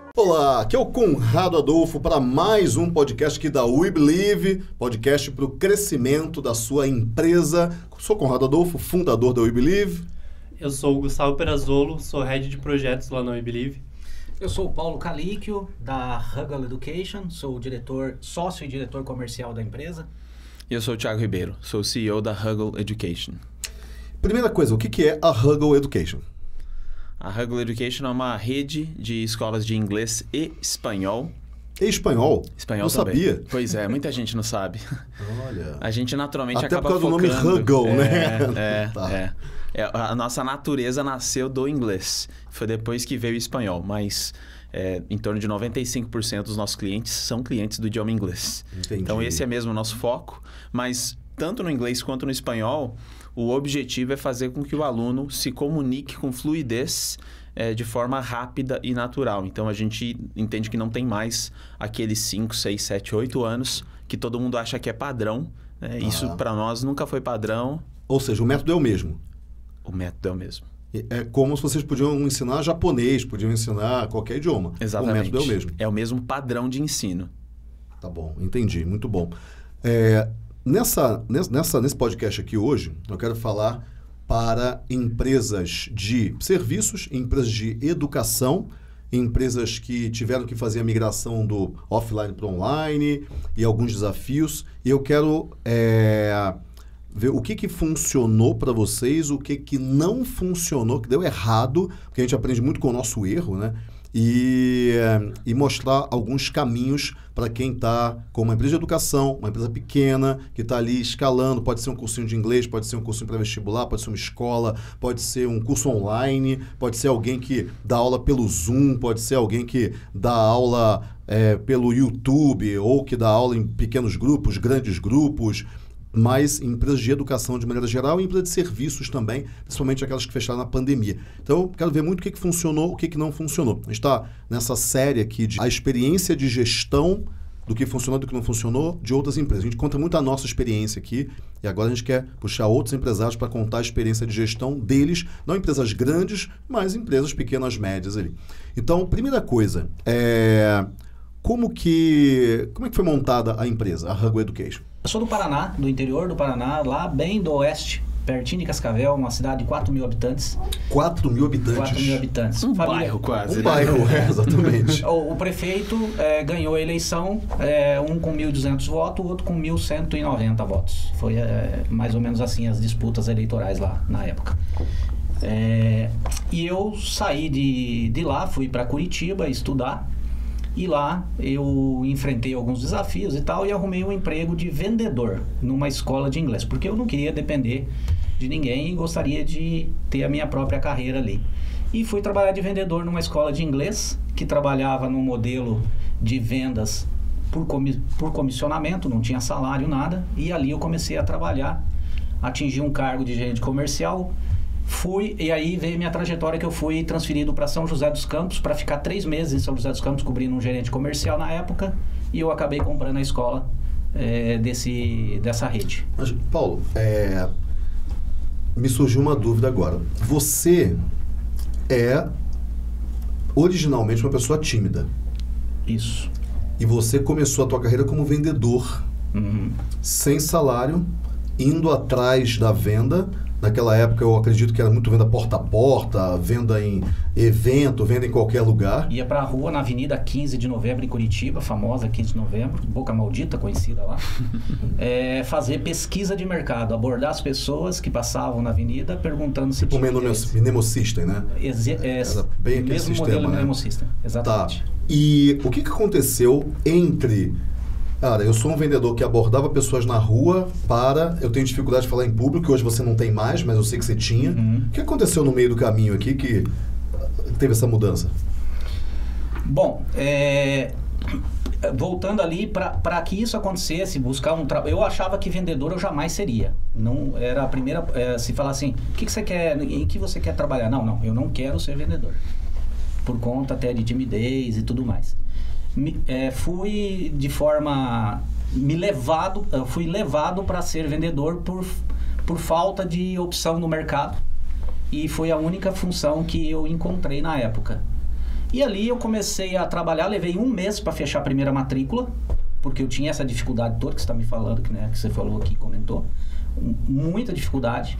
Olá, aqui é o Conrado Adolfo para mais um podcast aqui da We Believe, podcast para o crescimento da sua empresa. Sou Conrado Adolfo, fundador da We Believe. Eu sou o Gustavo Perazzolo, sou Head de Projetos lá na We Believe. Eu sou o Paulo Calíquio, da Huggle Education, sou o sócio e diretor comercial da empresa. E eu sou o Thiago Ribeiro, sou o CEO da Huggle Education. Primeira coisa, o que é a Huggle Education? A Huggle Education é uma rede de escolas de inglês e espanhol. E espanhol? Espanhol não também. Sabia? Pois é, muita gente não sabe. Olha. A gente naturalmente até acaba por causa focando... do nome Huggle, né? Tá. A nossa natureza nasceu do inglês. Foi depois que veio o espanhol, mas em torno de 95% dos nossos clientes são clientes do idioma inglês. Entendi. Então esse é mesmo o nosso foco, mas tanto no inglês quanto no espanhol, o objetivo é fazer com que o aluno se comunique com fluidez de forma rápida e natural. Então, a gente entende que não tem mais aqueles 5, 6, 7, 8 anos que todo mundo acha que é padrão. Né? Isso, para nós, nunca foi padrão. Ou seja, o método é o mesmo. O método é o mesmo. É como se vocês podiam ensinar japonês, podiam ensinar qualquer idioma. Exatamente. O método é o mesmo. É o mesmo padrão de ensino. Tá bom, entendi. Muito bom. Nesse podcast aqui hoje, eu quero falar para empresas de serviços, empresas de educação, empresas que tiveram que fazer a migração do offline para online e alguns desafios. E eu quero ver o que funcionou para vocês, o que não funcionou, que deu errado, porque a gente aprende muito com o nosso erro, né? E mostrar alguns caminhos para quem está com uma empresa de educação, uma empresa pequena, que está ali escalando. Pode ser um cursinho de inglês, pode ser um cursinho para vestibular, pode ser uma escola, pode ser um curso online, pode ser alguém que dá aula pelo Zoom, pode ser alguém que dá aula pelo YouTube ou que dá aula em pequenos grupos, grandes grupos, mas empresas de educação de maneira geral e empresas de serviços também, principalmente aquelas que fecharam na pandemia. Então, quero ver muito o que funcionou, o que não funcionou. A gente está nessa série aqui de a experiência de gestão do que funcionou, do que não funcionou, de outras empresas. A gente conta muito a nossa experiência aqui e agora a gente quer puxar outros empresários para contar a experiência de gestão deles, não empresas grandes, mas empresas pequenas, médias ali. Então, primeira coisa, como é que foi montada a empresa, a Huggle Education? Eu sou do Paraná, do interior do Paraná, lá bem do oeste, pertinho de Cascavel, uma cidade de 4 mil habitantes. 4 mil habitantes? 4 mil habitantes. Bairro quase. Um bairro, exatamente. O prefeito ganhou a eleição, um com 1.200 votos, o outro com 1.190 votos. Foi mais ou menos assim as disputas eleitorais lá na época. E eu saí de lá, fui para Curitiba estudar. E lá eu enfrentei alguns desafios e tal e arrumei um emprego de vendedor numa escola de inglês, porque eu não queria depender de ninguém e gostaria de ter a minha própria carreira ali. E fui trabalhar de vendedor numa escola de inglês que trabalhava num modelo de vendas por comissionamento, não tinha salário, nada. E ali eu comecei a trabalhar, atingi um cargo de gerente comercial. E aí veio minha trajetória que eu fui transferido para São José dos Campos para ficar 3 meses em São José dos Campos cobrindo um gerente comercial na época e eu acabei comprando a escola dessa rede. Mas, Paulo, me surgiu uma dúvida agora. Você é originalmente uma pessoa tímida. Isso. E você começou a tua carreira como vendedor, sem salário, indo atrás da venda. Naquela época eu acredito que era muito venda porta a porta, venda em evento, venda em qualquer lugar. Ia pra rua na Avenida 15 de Novembro em Curitiba, famosa 15 de Novembro, Boca Maldita, conhecida lá. Fazer pesquisa de mercado, abordar as pessoas que passavam na avenida perguntando se tinha interesse. O Memo System, né? Era bem aquele mesmo sistema, modelo né? Memo System, exatamente. Tá. E o que aconteceu entre... Cara, eu sou um vendedor que abordava pessoas na rua eu tenho dificuldade de falar em público, que hoje você não tem mais, mas eu sei que você tinha. O que aconteceu no meio do caminho aqui que teve essa mudança? Bom, voltando ali, para que isso acontecesse, buscar um trabalho... Eu achava que vendedor eu jamais seria. Não era a primeira... se falar assim, o que você quer, em que você quer trabalhar? Não, eu não quero ser vendedor. Por conta até de timidez e tudo mais. Fui de forma fui levado para ser vendedor por falta de opção no mercado e foi a única função que eu encontrei na época. E ali eu comecei a trabalhar, levei 1 mês para fechar a primeira matrícula, porque eu tinha essa dificuldade toda que você está me falando, que você falou aqui, comentou. Muita dificuldade.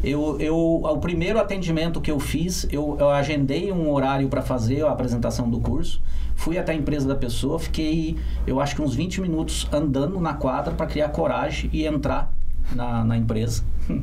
O primeiro atendimento que eu fiz, eu agendei um horário para fazer a apresentação do curso, fui até a empresa da pessoa, fiquei, eu acho que uns 20 minutos andando na quadra para criar coragem e entrar na empresa.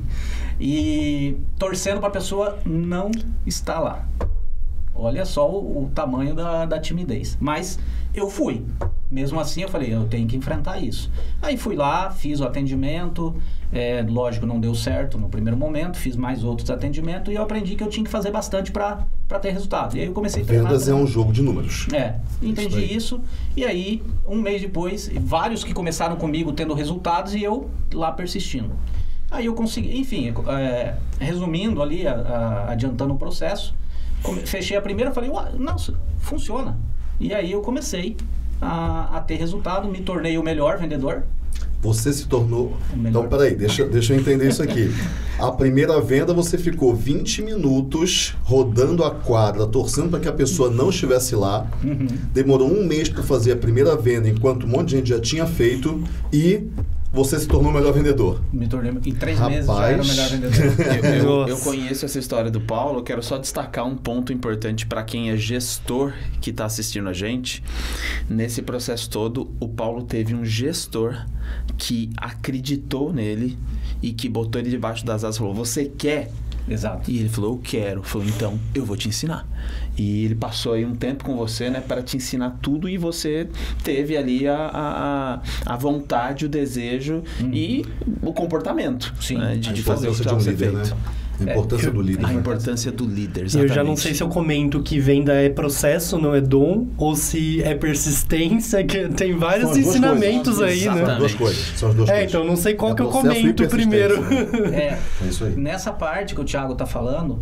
E torcendo para a pessoa não estar lá. Olha só o tamanho da timidez. Mas eu fui. Mesmo assim, eu falei, eu tenho que enfrentar isso. Aí fui lá, fiz o atendimento. Lógico, não deu certo no primeiro momento. Fiz mais outros atendimentos. E eu aprendi que eu tinha que fazer bastante para ter resultado. E aí eu comecei a treinar. Vendas é um jogo de números. Entendi isso. E aí, 1 mês depois, vários que começaram comigo tendo resultados e eu lá persistindo. Aí eu consegui, enfim, resumindo ali, adiantando o processo, fechei a primeira, falei, nossa, funciona. E aí eu comecei a ter resultado, me tornei o melhor vendedor. Você se tornou... Então, peraí, deixa eu entender isso aqui. A primeira venda, você ficou 20 minutos rodando a quadra, torcendo para que a pessoa não estivesse lá. Demorou 1 mês para fazer a primeira venda, enquanto um monte de gente já tinha feito, e você se tornou o melhor vendedor. Me tornei, em 3 meses já era o melhor vendedor. Eu conheço essa história do Paulo, eu quero só destacar um ponto importante para quem é gestor que está assistindo a gente. Nesse processo todo, o Paulo teve um gestor que acreditou nele e que botou ele debaixo das asas e falou, você quer? Exato. E ele falou, eu quero. Falou, então, eu vou te ensinar. E ele passou aí um tempo com você, né, para te ensinar tudo, e você teve ali a vontade, o desejo e o comportamento, né, de fazer o que estava sendo feito. Né? A importância do líder. A importância do líder, exatamente. Eu já não sei se eu comento que venda é processo, não é dom, ou se é persistência, que tem vários ensinamentos aí, né? né? São as duas coisas. São as duas coisas. Então não sei qual que eu comento primeiro. É isso aí. Nessa parte que o Thiago está falando,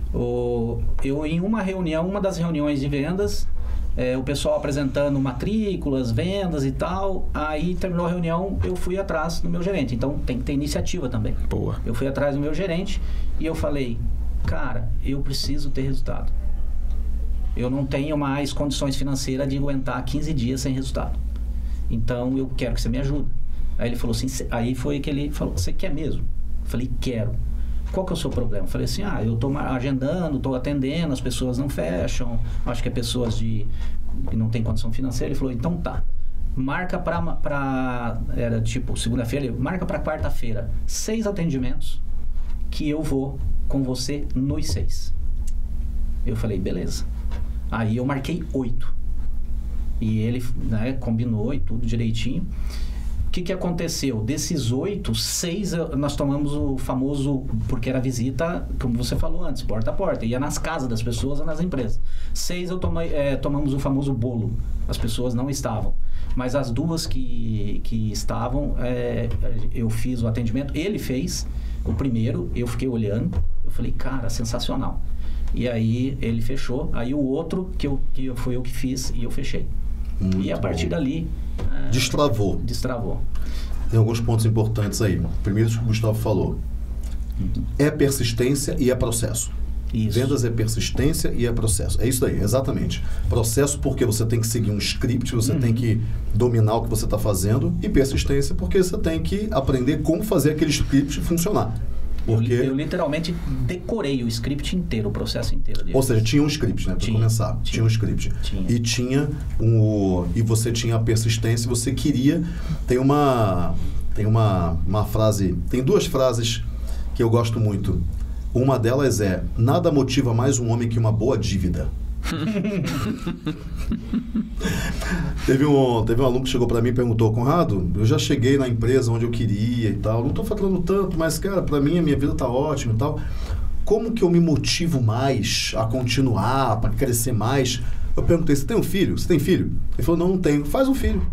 eu em uma das reuniões de vendas, o pessoal apresentando matrículas, vendas e tal, aí terminou a reunião, eu fui atrás do meu gerente. Então tem que ter iniciativa também. Boa. Eu fui atrás do meu gerente e eu falei, cara, eu preciso ter resultado. Eu não tenho mais condições financeiras de aguentar 15 dias sem resultado. Então eu quero que você me ajude. Aí ele falou assim, aí foi que ele falou, você quer mesmo? Eu falei, quero. Qual que é o seu problema? Eu falei assim, eu estou agendando, estou atendendo, as pessoas não fecham, acho que é pessoas que não tem condição financeira. Ele falou, então tá, marca era tipo segunda-feira, marca para quarta-feira 6 atendimentos que eu vou com você nos 6. Eu falei, beleza. Aí eu marquei 8. E ele, né, combinou e tudo direitinho. O que aconteceu? Desses 8, 6 nós tomamos o famoso, porque era visita, como você falou antes, porta a porta. Ia nas casas das pessoas ou nas empresas. 6 tomamos o famoso bolo. As pessoas não estavam. Mas as 2 que estavam, eu fiz o atendimento. Ele fez o primeiro, eu fiquei olhando. Eu falei, cara, sensacional. E aí ele fechou. Aí o outro, que foi eu que fiz, e eu fechei. Muito e a partir dali... Destravou. Tem alguns pontos importantes aí. Primeiro, isso que o Gustavo falou. É persistência e é processo. Isso. Vendas é persistência e é processo. É isso aí, exatamente. Processo porque você tem que seguir um script, você tem que dominar o que você está fazendo. E persistência porque você tem que aprender como fazer aquele script funcionar. Porque... Eu literalmente decorei o script inteiro, o processo inteiro. Ou seja, tinha um script, né? Para começar. Tinha um script. E tinha e você tinha a persistência, você queria... Tem uma frase... Tem 2 frases que eu gosto muito. Uma delas é: nada motiva mais um homem que uma boa dívida. Teve um aluno que chegou para mim e perguntou, Conrado, eu já cheguei na empresa onde eu queria e tal, não estou faturando tanto, mas cara, para mim a minha vida está ótima e tal, como que eu me motivo mais a continuar, para crescer mais? Eu perguntei, você tem um filho? Você tem filho? Ele falou, não tenho. Faz um filho.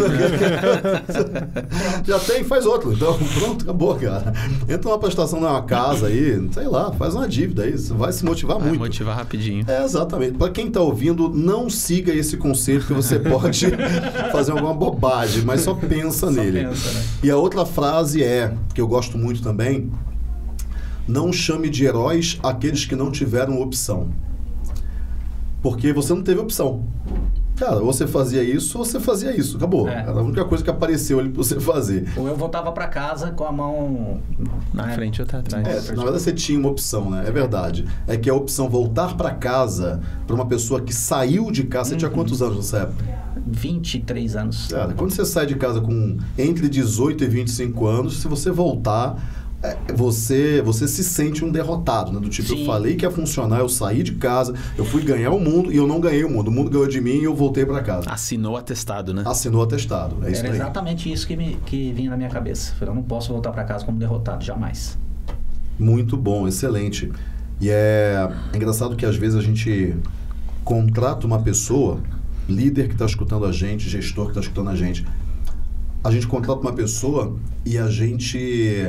Já tem, faz outro. Então, pronto, acabou, cara. Entra numa prestação numa casa aí, sei lá, faz uma dívida aí. Você vai se motivar muito. Vai motivar rapidinho. Exatamente. Para quem está ouvindo, não siga esse conselho que você pode fazer alguma bobagem, mas só pensa nele. Pensa, né? E a outra frase que eu gosto muito também, não chame de heróis aqueles que não tiveram opção. Porque você não teve opção. Cara, ou você fazia isso, ou você fazia isso. Acabou. Era a única coisa que apareceu ali pra você fazer. Ou eu voltava pra casa com a mão... Na frente ou atrás. Na verdade, você tinha uma opção, né? É verdade. É que a opção voltar pra casa, pra uma pessoa que saiu de casa... Você tinha quantos anos nessa época? 23 anos. Cara, quando você sai de casa com entre 18 e 25 anos, se você voltar... Você se sente um derrotado, né? Do tipo, Sim. Eu falei que ia funcionar, eu saí de casa, eu fui ganhar o mundo e eu não ganhei o mundo ganhou de mim e eu voltei para casa. Assinou atestado, né? Assinou atestado, é isso aí. Era exatamente isso que vinha na minha cabeça. Eu não posso voltar para casa como derrotado, jamais. Muito bom, excelente. E é engraçado que às vezes a gente contrata uma pessoa, líder que está escutando a gente, gestor que está escutando a gente contrata uma pessoa e a gente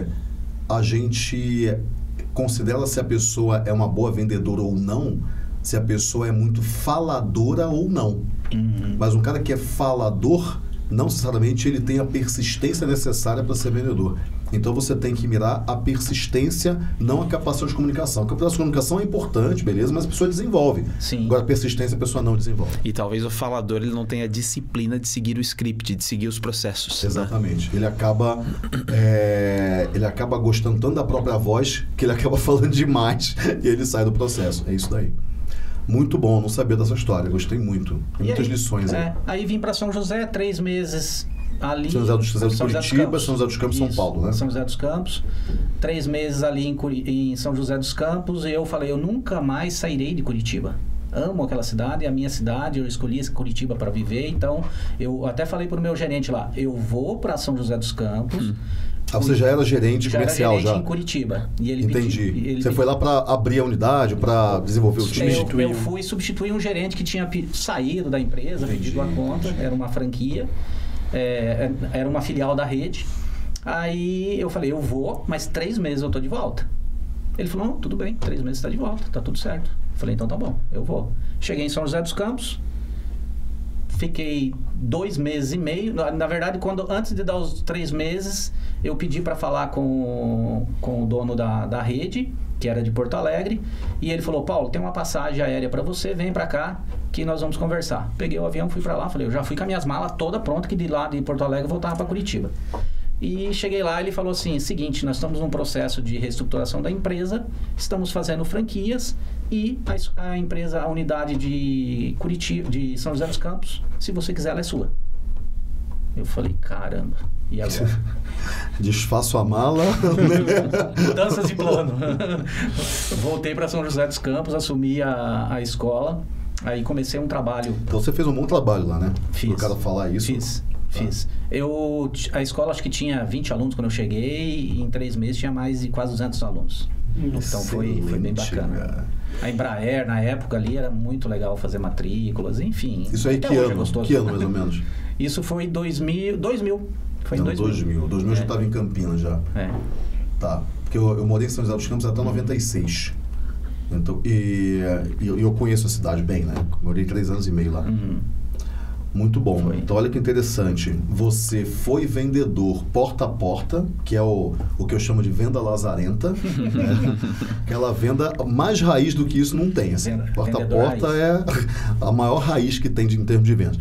considera se a pessoa é uma boa vendedora ou não, se a pessoa é muito faladora ou não. Mas um cara que é falador, não necessariamente ele tem a persistência necessária para ser vendedor. Então você tem que mirar a persistência, não a capacidade de comunicação. A capacidade de comunicação é importante, beleza, mas a pessoa desenvolve. Sim. Agora a persistência a pessoa não desenvolve. E talvez o falador ele não tenha a disciplina de seguir o script, de seguir os processos. Exatamente. Né? Ele acaba gostando tanto da própria voz que ele acaba falando demais e ele sai do processo. É isso daí. Muito bom, não sabia dessa história. Gostei muito. Muitas lições aí. Aí vim para São José, 3 meses... Ali, São José dos Curitiba, São José dos Campos, São Paulo, né? São José dos Campos. 3 meses ali em São José dos Campos. E eu falei, eu nunca mais sairei de Curitiba. Amo aquela cidade, é a minha cidade. Eu escolhi Curitiba para viver. Então, eu até falei pro meu gerente lá, eu vou para São José dos Campos. Você já era gerente comercial? Era gerente em Curitiba. E ele Entendi. Você foi lá para abrir a unidade, para desenvolver o time? Eu fui substituir um gerente que tinha saído da empresa, pedido a conta. Era uma franquia. Era uma filial da rede. Aí eu falei, eu vou, mas 3 meses eu tô de volta. Ele falou, não, tudo bem, 3 meses tá de volta, tá tudo certo. Eu falei, então tá bom, eu vou. Cheguei em São José dos Campos, fiquei 2 meses e meio. Na verdade, antes de dar os 3 meses, eu pedi para falar com o dono da rede, que era de Porto Alegre, e ele falou, Paulo, tem uma passagem aérea para você, vem para cá que nós vamos conversar. Peguei o avião, fui para lá, falei, eu já fui com as minhas malas toda pronta, que de lá de Porto Alegre eu voltava para Curitiba. E cheguei lá, ele falou assim, seguinte, nós estamos num processo de reestruturação da empresa, estamos fazendo franquias e a empresa, a unidade de Curitiba, de São José dos Campos, se você quiser, ela é sua. Eu falei, caramba, e agora? Desfaço a mala. Mudanças de plano. Voltei para São José dos Campos, assumi a escola, aí comecei um trabalho. Então você fez um bom trabalho lá, né? Fiz. Pro cara falar isso. Fiz. A escola acho que tinha 20 alunos quando eu cheguei e em 3 meses tinha mais de quase 200 alunos. Então foi bem bacana. Cara. A Embraer, na época ali, era muito legal fazer matrículas, enfim. Isso aí que ano? Que ano, mais ou menos? Isso foi em 2000. Foi em 2000. 2000 eu já estava em Campinas já. Tá. Porque eu morei em São José dos Campos até 96. Então, e eu conheço a cidade bem, né? Morei 3 anos e meio lá. Muito bom. Foi. Então, olha que interessante. Você foi vendedor porta a porta, que é o que eu chamo de venda lazarenta. Né? Aquela venda mais raiz do que isso não tem. Assim. Porta a porta é a maior raiz que tem em termos de vendas.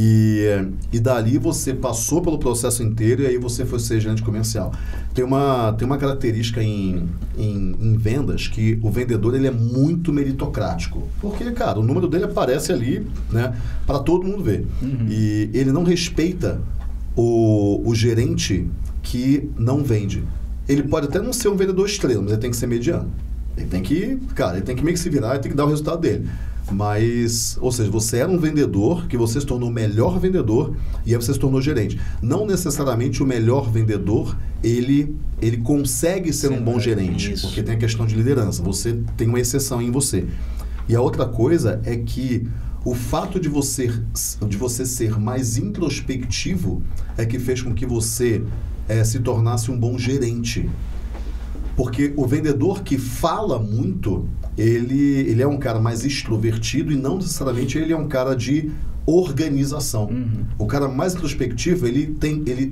E dali você passou pelo processo inteiro e aí você foi ser gerente comercial. Tem uma característica em vendas que o vendedor ele é muito meritocrático. Porque, cara, o número dele aparece ali, né, para todo mundo ver. E ele não respeita o gerente que não vende. Ele pode até não ser um vendedor estrela, mas ele tem que ser mediano. Ele tem que meio que se virar e tem que dar o resultado dele. Mas, ou seja, você era um vendedor que você se tornou o melhor vendedor e aí você se tornou gerente. Não necessariamente o melhor vendedor, ele consegue ser um bom gerente, porque tem a questão de liderança. Você tem uma exceção em você. E a outra coisa é que o fato de você ser mais introspectivo é que fez com que você se tornasse um bom gerente. Porque o vendedor que fala muito, ele é um cara mais extrovertido e não necessariamente ele é um cara de organização. O cara mais introspectivo, ele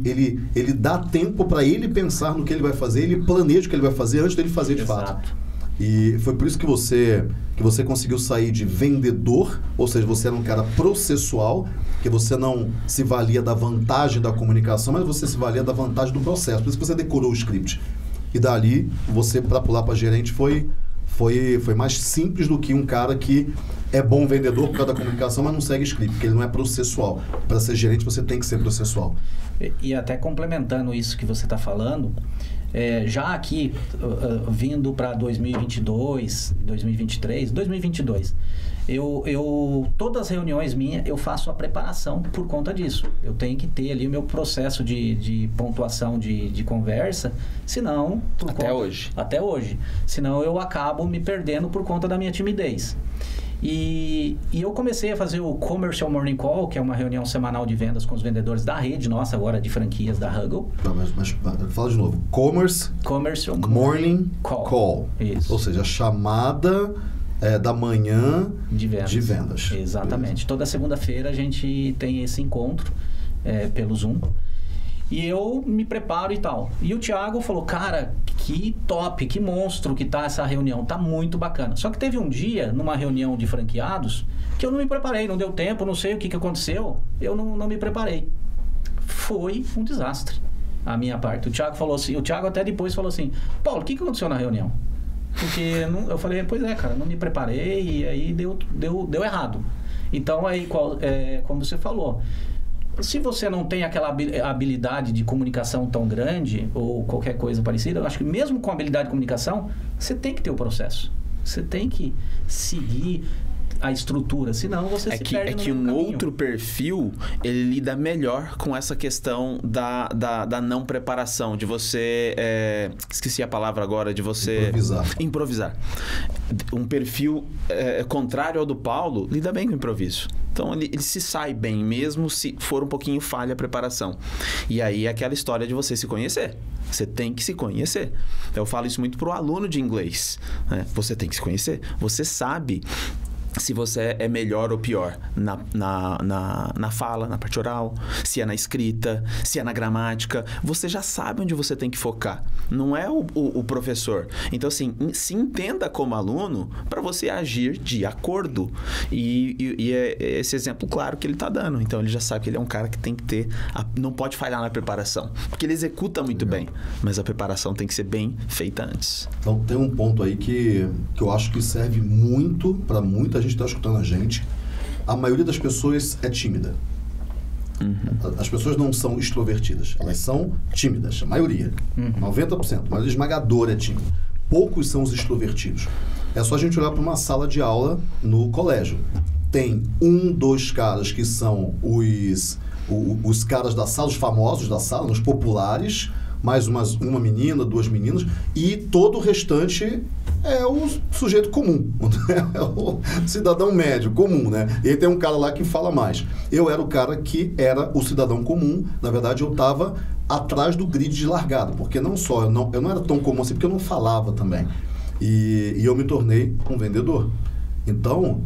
dá tempo para ele pensar no que ele vai fazer, ele planeja o que ele vai fazer antes dele fazer de fato. E foi por isso que você conseguiu sair de vendedor, ou seja, você era um cara processual, que você não se valia da vantagem da comunicação, mas você se valia da vantagem do processo. Por isso que você decorou o script. E dali, você, para pular para gerente, foi mais simples do que um cara que é bom vendedor por causa da comunicação, mas não segue script, porque ele não é processual. Para ser gerente, você tem que ser processual. E até complementando isso que você está falando, já aqui, vindo para 2022, 2023, 2022, todas as reuniões minhas, eu faço a preparação por conta disso. Eu tenho que ter ali o meu processo de pontuação de conversa, senão... Até hoje. Senão eu acabo me perdendo por conta da minha timidez. E eu comecei a fazer o Commercial Morning Call, que é uma reunião semanal de vendas com os vendedores da rede nossa, agora de franquias da Huggle. Mas fala de novo. Commercial Morning Call. Isso. Ou seja, a chamada da manhã de vendas. Exatamente. Beleza. Toda segunda-feira a gente tem esse encontro pelo Zoom. E eu me preparo e tal. E o Thiago falou, cara, que top, que monstro que tá essa reunião, tá muito bacana. Só que teve um dia, numa reunião de franqueados, que eu não me preparei, não deu tempo, não sei o que aconteceu, eu não me preparei. Foi um desastre a minha parte. O Thiago falou assim, o Thiago até depois falou assim, Paulo, o que aconteceu na reunião? Porque eu falei, pois é, cara, não me preparei e aí deu errado. Então aí, como você falou, se você não tem aquela habilidade de comunicação tão grande ou qualquer coisa parecida, eu acho que mesmo com habilidade de comunicação, você tem que ter o processo. Você tem que seguir a estrutura, senão você se perde no caminho. Outro perfil, ele lida melhor com essa questão da não preparação, de você... esqueci a palavra agora, de você... Improvisar. Um perfil contrário ao do Paulo, lida bem com o improviso. Então, ele se sai bem, mesmo se for um pouquinho falha a preparação. E aí, é aquela história de você se conhecer. Você tem que se conhecer. Eu falo isso muito para o aluno de inglês, né? Você tem que se conhecer. Você sabe se você é melhor ou pior na fala, na parte oral, se é na escrita, se é na gramática. Você já sabe onde você tem que focar. Não é o professor. Então, assim, se entenda como aluno para você agir de acordo. E é esse exemplo claro que ele está dando. Então, ele já sabe que ele é um cara que tem que ter... não pode falhar na preparação. Porque ele executa muito bem. Mas a preparação tem que ser bem feita antes. Então, tem um ponto aí que eu acho que serve muito para muita gente que está escutando a gente. A maioria das pessoas é tímida. As pessoas não são extrovertidas, elas são tímidas, a maioria. 90%, a maioria esmagadora é tímida. Poucos são os extrovertidos. É só a gente olhar para uma sala de aula no colégio. Tem 2 caras que são os caras da sala, os famosos da sala, os populares, mais uma menina, 2 meninas, e todo o restante é o sujeito comum, é o cidadão médio, comum, né? E aí tem um cara lá que fala mais. Eu era o cara que era o cidadão comum, na verdade eu estava atrás do grid de largada, porque não só, eu não era tão comum assim, porque eu não falava também. E eu me tornei um vendedor. Então,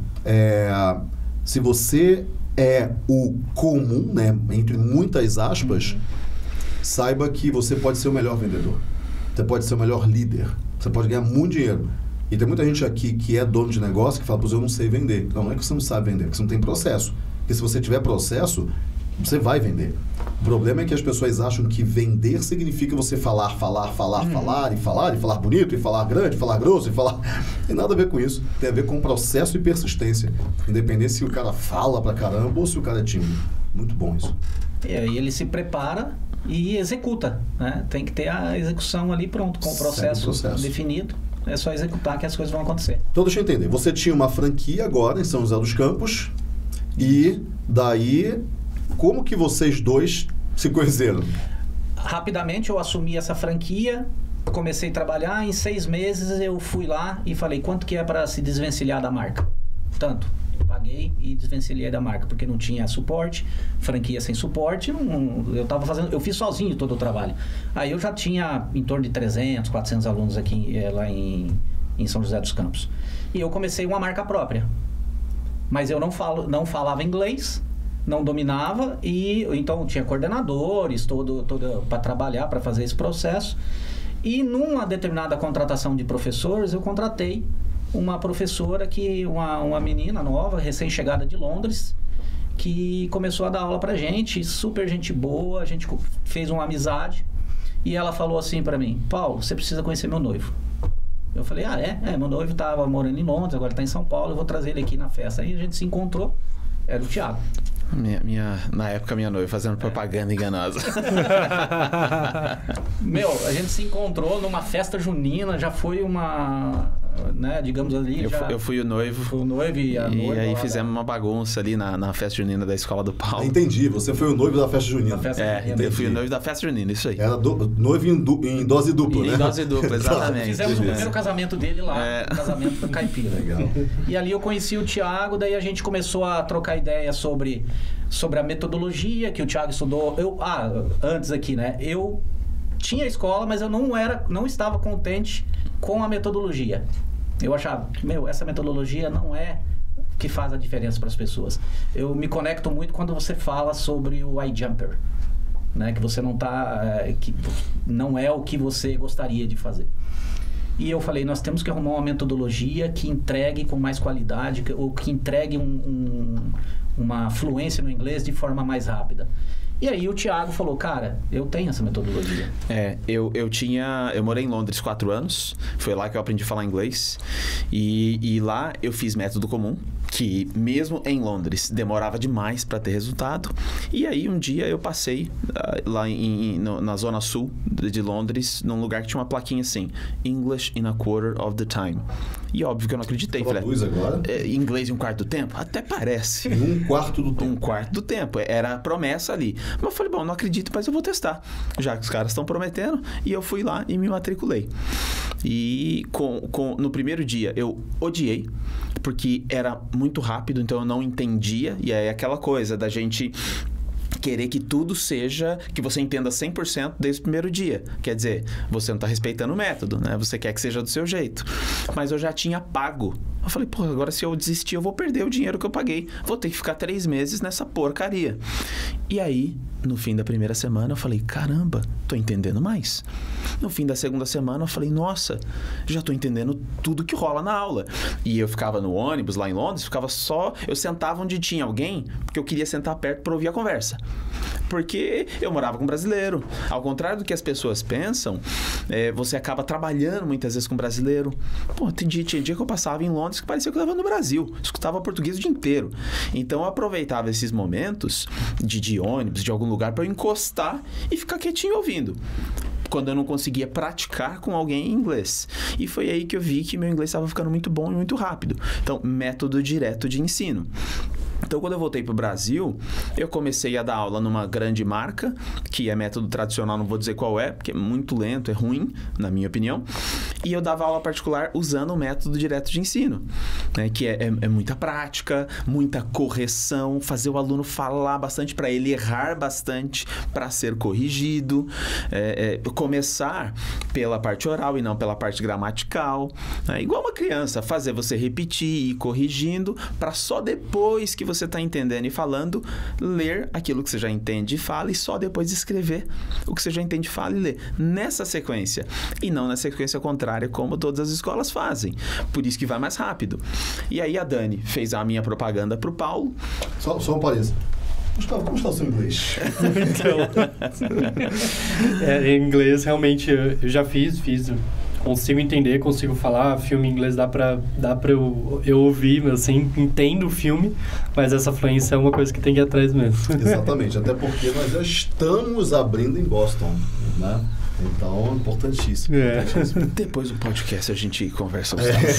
se você é o comum, né, entre muitas aspas, saiba que você pode ser o melhor vendedor. Você pode ser o melhor líder. Você pode ganhar muito dinheiro. E tem muita gente aqui que é dono de negócio que fala, pois eu não sei vender. Não é que você não sabe vender, é que você não tem processo. Porque se você tiver processo, você vai vender. O problema é que as pessoas acham que vender significa você falar bonito, e falar grande, falar grosso, e falar... Tem nada a ver com isso. Tem a ver com processo e persistência. Independente se o cara fala pra caramba ou se o cara é tímido. Muito bom isso. E aí ele se prepara e executa, né? Tem que ter a execução ali pronto, com o processo definido. É só executar que as coisas vão acontecer. Então deixa eu entender. Você tinha uma franquia agora em São José dos Campos e daí como que vocês dois se conheceram? Rapidamente eu assumi essa franquia, comecei a trabalhar, em 6 meses eu fui lá e falei, quanto que é para se desvencilhar da marca? Tanto. Paguei e desvencilhei da marca, porque não tinha suporte, franquia sem suporte, eu fiz sozinho todo o trabalho. Aí eu já tinha em torno de 300, 400 alunos aqui lá em São José dos Campos. E eu comecei uma marca própria. Mas eu não falava inglês, não dominava, e então tinha coordenadores, todo para trabalhar, para fazer esse processo. E numa determinada contratação de professores, eu contratei uma professora, uma menina nova, recém-chegada de Londres, que começou a dar aula pra gente, super gente boa, a gente fez uma amizade. E ela falou assim pra mim: Paulo, você precisa conhecer meu noivo. Eu falei: ah, meu noivo estava morando em Londres, agora está em São Paulo, eu vou trazer ele aqui na festa. Aí a gente se encontrou, era o Thiago. Na época, minha noiva fazendo propaganda enganosa. A gente se encontrou numa festa junina, já foi uma... né, digamos ali... Eu fui o noivo. Foi o noivo e a noiva. E aí fizemos uma bagunça ali na festa junina da escola do Paulo. Entendi, você foi o noivo da festa junina. Eu fui o noivo da festa junina, isso aí. Era noivo em dose dupla, né? Em dose dupla, exatamente. Fizemos o primeiro casamento dele lá, o casamento do Caipira. Legal. E ali eu conheci o Thiago, daí a gente começou a trocar ideias sobre a metodologia que o Thiago estudou. Antes aqui, né? Eu tinha escola, mas eu não estava contente com a metodologia. Eu achava, essa metodologia não é que faz a diferença para as pessoas. Eu me conecto muito quando você fala sobre o iJumper, né? Que você que não é o que você gostaria de fazer. E eu falei, nós temos que arrumar uma metodologia que entregue com mais qualidade, ou que entregue uma fluência no inglês de forma mais rápida. E aí o Thiago falou, cara, eu tenho essa metodologia. Eu morei em Londres 4 anos, foi lá que eu aprendi a falar inglês, e lá eu fiz método comum, que mesmo em Londres demorava demais para ter resultado. E aí um dia eu passei lá na zona sul de Londres, num lugar que tinha uma plaquinha assim, English in a quarter of the time. E óbvio que eu não acreditei. Falei, agora? Inglês em um quarto do tempo? Até parece. Em um quarto do tempo. Um quarto do tempo. Era a promessa ali. Mas eu falei, bom, não acredito, mas eu vou testar. Já que os caras estão prometendo. E eu fui lá e me matriculei. E no primeiro dia eu odiei, porque era muito rápido, então eu não entendia. E aí aquela coisa da gente querer que tudo seja, que você entenda 100% desde o primeiro dia. Quer dizer, você não está respeitando o método, né? Você quer que seja do seu jeito. Mas eu já tinha pago. Eu falei, pô, agora se eu desistir, eu vou perder o dinheiro que eu paguei. Vou ter que ficar 3 meses nessa porcaria. E aí, no fim da primeira semana, eu falei, caramba, tô entendendo mais. No fim da segunda semana, eu falei, nossa, já tô entendendo tudo que rola na aula. E eu ficava no ônibus lá em Londres, eu sentava onde tinha alguém, porque eu queria sentar perto para ouvir a conversa. Porque eu morava com brasileiro. Ao contrário do que as pessoas pensam, você acaba trabalhando muitas vezes com brasileiro. Pô, tinha dia que eu passava em Londres que parecia que eu estava no Brasil. Escutava português o dia inteiro. Então eu aproveitava esses momentos de ônibus, de algum lugar, para eu encostar e ficar quietinho ouvindo, quando eu não conseguia praticar com alguém em inglês. E foi aí que eu vi que meu inglês estava ficando muito bom e muito rápido. Então, método direto de ensino. Então, quando eu voltei para o Brasil, eu comecei a dar aula numa grande marca, que é método tradicional, não vou dizer qual é, porque é muito lento, é ruim, na minha opinião. E eu dava aula particular usando o método direto de ensino, né? Que é muita prática, muita correção, fazer o aluno falar bastante para ele errar bastante para ser corrigido. Começar pela parte oral e não pela parte gramatical. Igual uma criança, fazer você repetir e ir corrigindo para só depois que você está entendendo e falando, ler aquilo que você já entende e fala, e só depois escrever o que você já entende, fala e lê. Nessa sequência. E não na sequência contrária, como todas as escolas fazem. Por isso que vai mais rápido. E aí a Dani fez a minha propaganda para o Paulo. Só um parênteses. Como está o seu inglês? Então, em inglês, realmente, eu já fiz. Consigo entender, consigo falar. Filme em inglês dá pra eu ouvir, assim, entendo o filme, mas essa fluência é uma coisa que tem que ir atrás mesmo. Exatamente, até porque nós já estamos abrindo em Boston, né? Então, importantíssimo. Depois do podcast a gente conversa.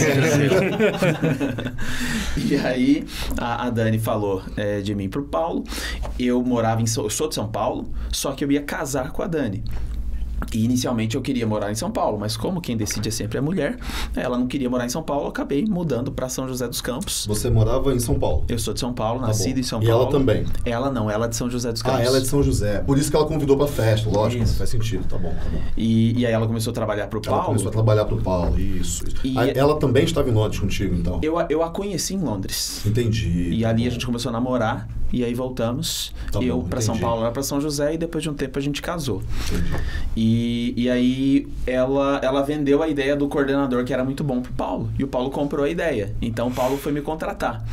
E aí, a Dani falou de mim pro Paulo. Eu sou de São Paulo, só que eu ia casar com a Dani. E inicialmente eu queria morar em São Paulo, mas como quem decide é sempre a mulher, ela não queria morar em São Paulo, eu acabei mudando para São José dos Campos. Você morava em São Paulo? Eu sou de São Paulo, nascido em São Paulo. E ela também? Ela não, ela é de São José dos Campos. Ah, ela é de São José. Por isso que ela convidou para festa, lógico, faz sentido, tá bom. E aí ela começou a trabalhar pro Paulo. Ela começou a trabalhar pro Paulo, isso. Ela também estava em Londres contigo, então? Eu a conheci em Londres. Entendi. E ali a gente começou a namorar. e aí voltamos. Tá bom, eu para São entendi. Paulo, ela para São José, e depois de um tempo a gente casou. Entendi. E aí ela vendeu a ideia do coordenador, que era muito bom pro Paulo. E o Paulo comprou a ideia. Então o Paulo foi me contratar.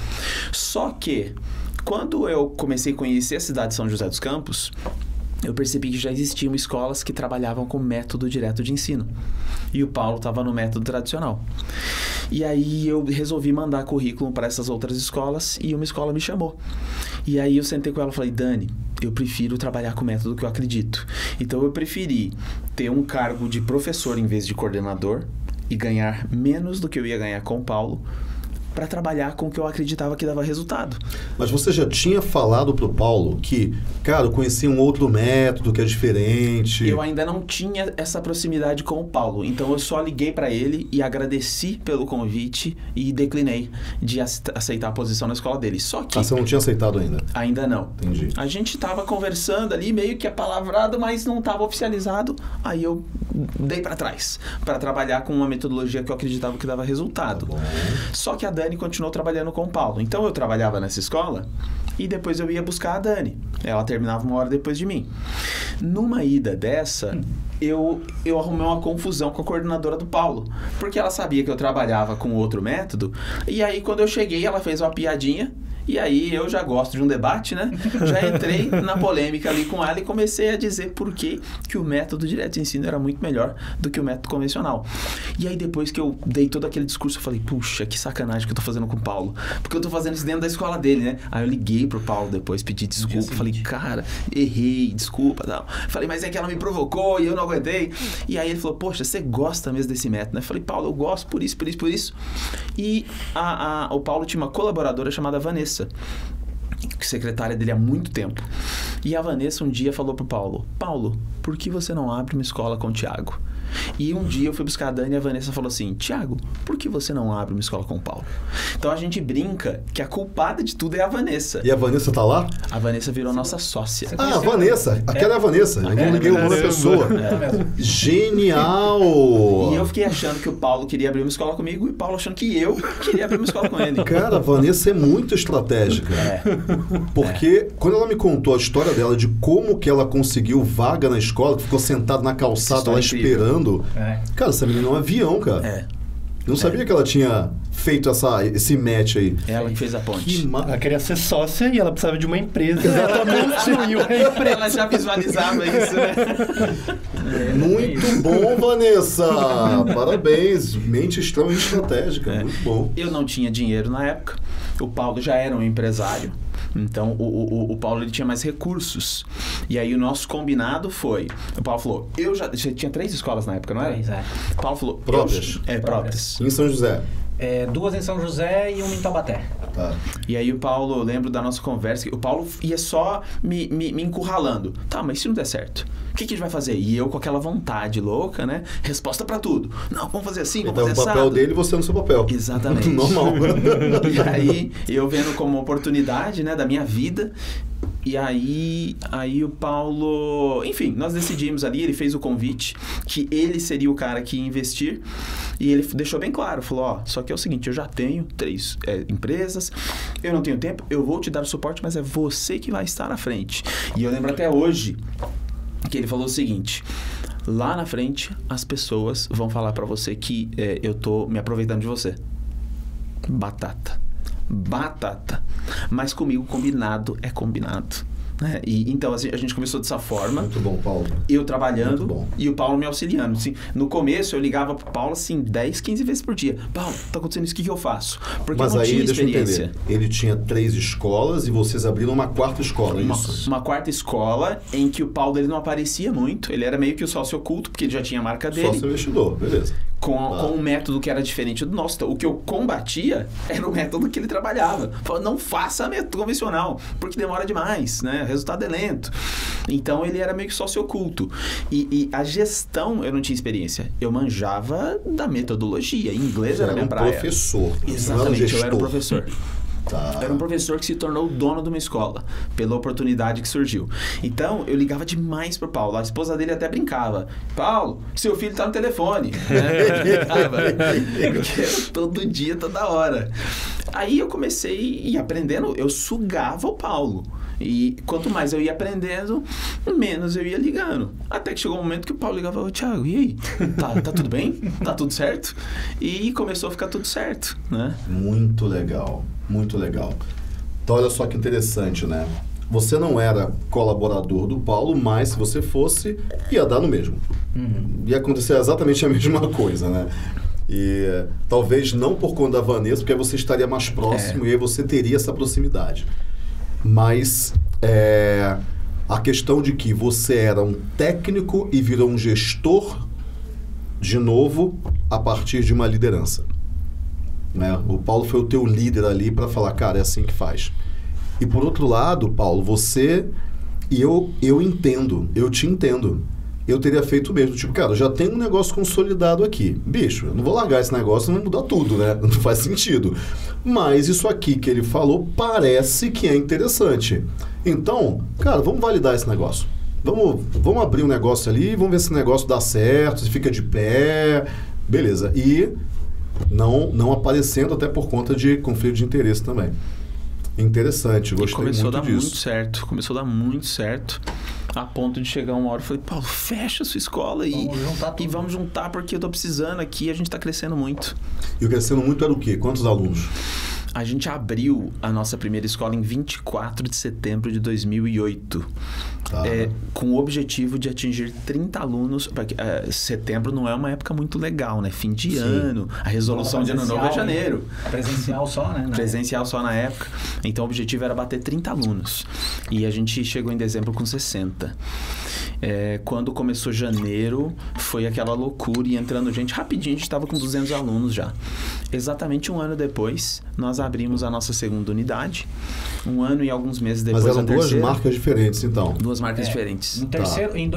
Só que, quando eu comecei a conhecer a cidade de São José dos Campos, eu percebi que já existiam escolas que trabalhavam com método direto de ensino. E o Paulo estava no método tradicional. E aí eu resolvi mandar currículo para essas outras escolas e uma escola me chamou. E aí eu sentei com ela e falei, Dani, eu prefiro trabalhar com o método que eu acredito. Então eu preferi ter um cargo de professor em vez de coordenador e ganhar menos do que eu ia ganhar com o Paulo, para trabalhar com o que eu acreditava que dava resultado. Mas você já tinha falado pro Paulo que, cara, eu conheci um outro método que é diferente. Eu ainda não tinha essa proximidade com o Paulo, então eu só liguei para ele e agradeci pelo convite e declinei de aceitar a posição na escola dele. Só que... Você não tinha aceitado ainda? Ainda não. Entendi. A gente tava conversando ali, meio que apalavrado, mas não tava oficializado. Aí eu dei para trás, para trabalhar com uma metodologia que eu acreditava que dava resultado. Tá bom. Só que a Dani continuou trabalhando com o Paulo. Então eu trabalhava nessa escola e depois eu ia buscar a Dani. Ela terminava uma hora depois de mim. Numa ida dessa, eu arrumei uma confusão com a coordenadora do Paulo, porque ela sabia que eu trabalhava com outro método. E aí quando eu cheguei, ela fez uma piadinha. E aí eu já gosto de um debate, né? Já entrei na polêmica ali com ela e comecei a dizer por que o método direto de ensino era muito melhor do que o método convencional. E aí depois que eu dei todo aquele discurso, eu falei, puxa, que sacanagem que eu tô fazendo com o Paulo. Porque eu tô fazendo isso dentro da escola dele, né? Aí eu liguei pro Paulo depois, pedi desculpa, falei, cara, errei, desculpa, tal. Falei, mas é que ela me provocou e eu não aguentei. E aí ele falou, poxa, você gosta mesmo desse método, né? Eu falei, Paulo, eu gosto por isso, por isso, por isso. E o Paulo tinha uma colaboradora chamada Vanessa, secretária dele há muito tempo. E a Vanessa um dia falou pro Paulo, por que você não abre uma escola com o Thiago? E um dia eu fui buscar a Dani e a Vanessa falou assim, Thiago, por que você não abre uma escola com o Paulo? Então a gente brinca que a culpada de tudo é a Vanessa. E a Vanessa tá lá? A Vanessa virou nossa sócia. Ah, a Vanessa. Aquela é a Vanessa. Eu não liguei o nome da pessoa. Genial! E eu fiquei achando que o Paulo queria abrir uma escola comigo e o Paulo achando que eu queria abrir uma escola com ele. Cara, a Vanessa é muito estratégica. Porque quando ela me contou a história dela, de como que ela conseguiu vaga na escola, que ficou sentada na calçada lá esperando. Cara, essa menina é um avião, cara. Eu não sabia que ela tinha feito esse match aí. Ela que fez a ponte. Ela queria ser sócia e ela precisava de uma empresa. Exatamente. E uma empresa. Ela já visualizava isso, né? Muito bom, Vanessa! Parabéns. Mente extremamente estratégica. Muito bom. Eu não tinha dinheiro na época. O Paulo já era um empresário. Então, o Paulo ele tinha mais recursos. E aí, o nosso combinado foi... O Paulo falou... Já tinha 3 escolas na época, não era? 3, O Paulo falou... Próprias. Próprias. Em São José. 2 em São José e 1 em Taubaté. Tá. E aí, o Paulo... Eu lembro da nossa conversa... O Paulo ia só me encurralando. Tá, mas se não der certo... O que a gente vai fazer? E eu com aquela vontade louca, né? Resposta pra tudo. Não, vamos fazer assim, vamos fazer Então, o assado. papel dele e você no seu papel. Exatamente. Normal. E aí, eu vendo como uma oportunidade, né, da minha vida. E aí o Paulo... Enfim, nós decidimos ali, ele fez o convite, que ele seria o cara que ia investir. E ele deixou bem claro, falou, só que é o seguinte, eu já tenho 3 empresas, eu não tenho tempo, eu vou te dar o suporte, mas é você que vai estar à frente. E eu lembro até hoje que ele falou o seguinte... Lá na frente, as pessoas vão falar pra você que eu tô me aproveitando de você. Batata. Mas comigo, combinado é combinado. Né? E, então, assim, a gente começou dessa forma. Muito bom, Paulo. Eu trabalhando e o Paulo me auxiliando. Assim, no começo, eu ligava pro Paulo, assim, 10, 15 vezes por dia. Paulo, tá acontecendo isso, o que eu faço? Porque Mas eu não aí, tinha deixa eu experiência. entender. Ele tinha 3 escolas e vocês abriram uma 4ª escola, é isso? Uma 4ª escola em que o Paulo ele não aparecia muito. Ele era meio que o sócio oculto, porque ele já tinha a marca dele. Sócio investidor, beleza. Com um método que era diferente do nosso. Então, o que eu combatia era o método que ele trabalhava. Falava, não faça método convencional, porque demora demais, né? O resultado é lento. Então, ele era meio que sócio oculto. E a gestão, eu não tinha experiência. Eu manjava da metodologia. Em inglês era a minha praia. Professor. Exatamente, eu era um professor. Tá. Era um professor que se tornou o dono de uma escola, pela oportunidade que surgiu. Então, eu ligava demais pro Paulo. A esposa dele até brincava. Paulo, seu filho tá no telefone. Né? Porque era todo dia, toda hora. Aí eu comecei a ir aprendendo, eu sugava o Paulo. E quanto mais eu ia aprendendo, menos eu ia ligando. Até que chegou um momento que o Paulo ligava, ô Thiago, e aí? Tá tudo bem? Tá tudo certo? E começou a ficar tudo certo, né? Muito legal, muito legal. Então, olha só que interessante, né? Você não era colaborador do Paulo, mas se você fosse, ia dar no mesmo. Ia acontecer exatamente a mesma coisa, né? E talvez não por conta da Vanessa, porque aí você estaria mais próximo e aí você teria essa proximidade. Mas a questão de que você era um técnico e virou um gestor, de novo, a partir de uma liderança. Né? O Paulo foi o teu líder ali para falar, cara, é assim que faz. E por outro lado, Paulo, você... E eu entendo, eu te entendo. Eu teria feito o mesmo. Tipo, cara, eu já tenho um negócio consolidado aqui. Bicho, eu não vou largar esse negócio, não vai mudar tudo, né? Não faz sentido. Mas isso aqui que ele falou parece que é interessante. Então, cara, vamos validar esse negócio. Vamos abrir um negócio ali, vamos ver se o negócio dá certo, se fica de pé. Beleza. E não aparecendo até por conta de conflito de interesse também. Interessante, gostei muito disso. Começou a dar muito certo, a ponto de chegar uma hora e falei, Paulo, fecha a sua escola e vamos juntar porque eu tô precisando aqui, a gente tá crescendo muito. E o crescendo muito era o quê? Quantos alunos? A gente abriu a nossa primeira escola em 24 de setembro de 2008. Tá. Com o objetivo de atingir 30 alunos. Setembro não é uma época muito legal, né? Fim de ano, a resolução de ano novo é janeiro. Presencial só, né? Presencial só na época. Então o objetivo era bater 30 alunos. E a gente chegou em dezembro com 60. Quando começou janeiro, foi aquela loucura e entrando gente rapidinho, a gente estava com 200 alunos já. Exatamente um ano depois, nós abrimos a nossa segunda unidade. Um ano e alguns meses depois. Mas eram duas marcas diferentes, então. Duas marcas diferentes. No terceiro, em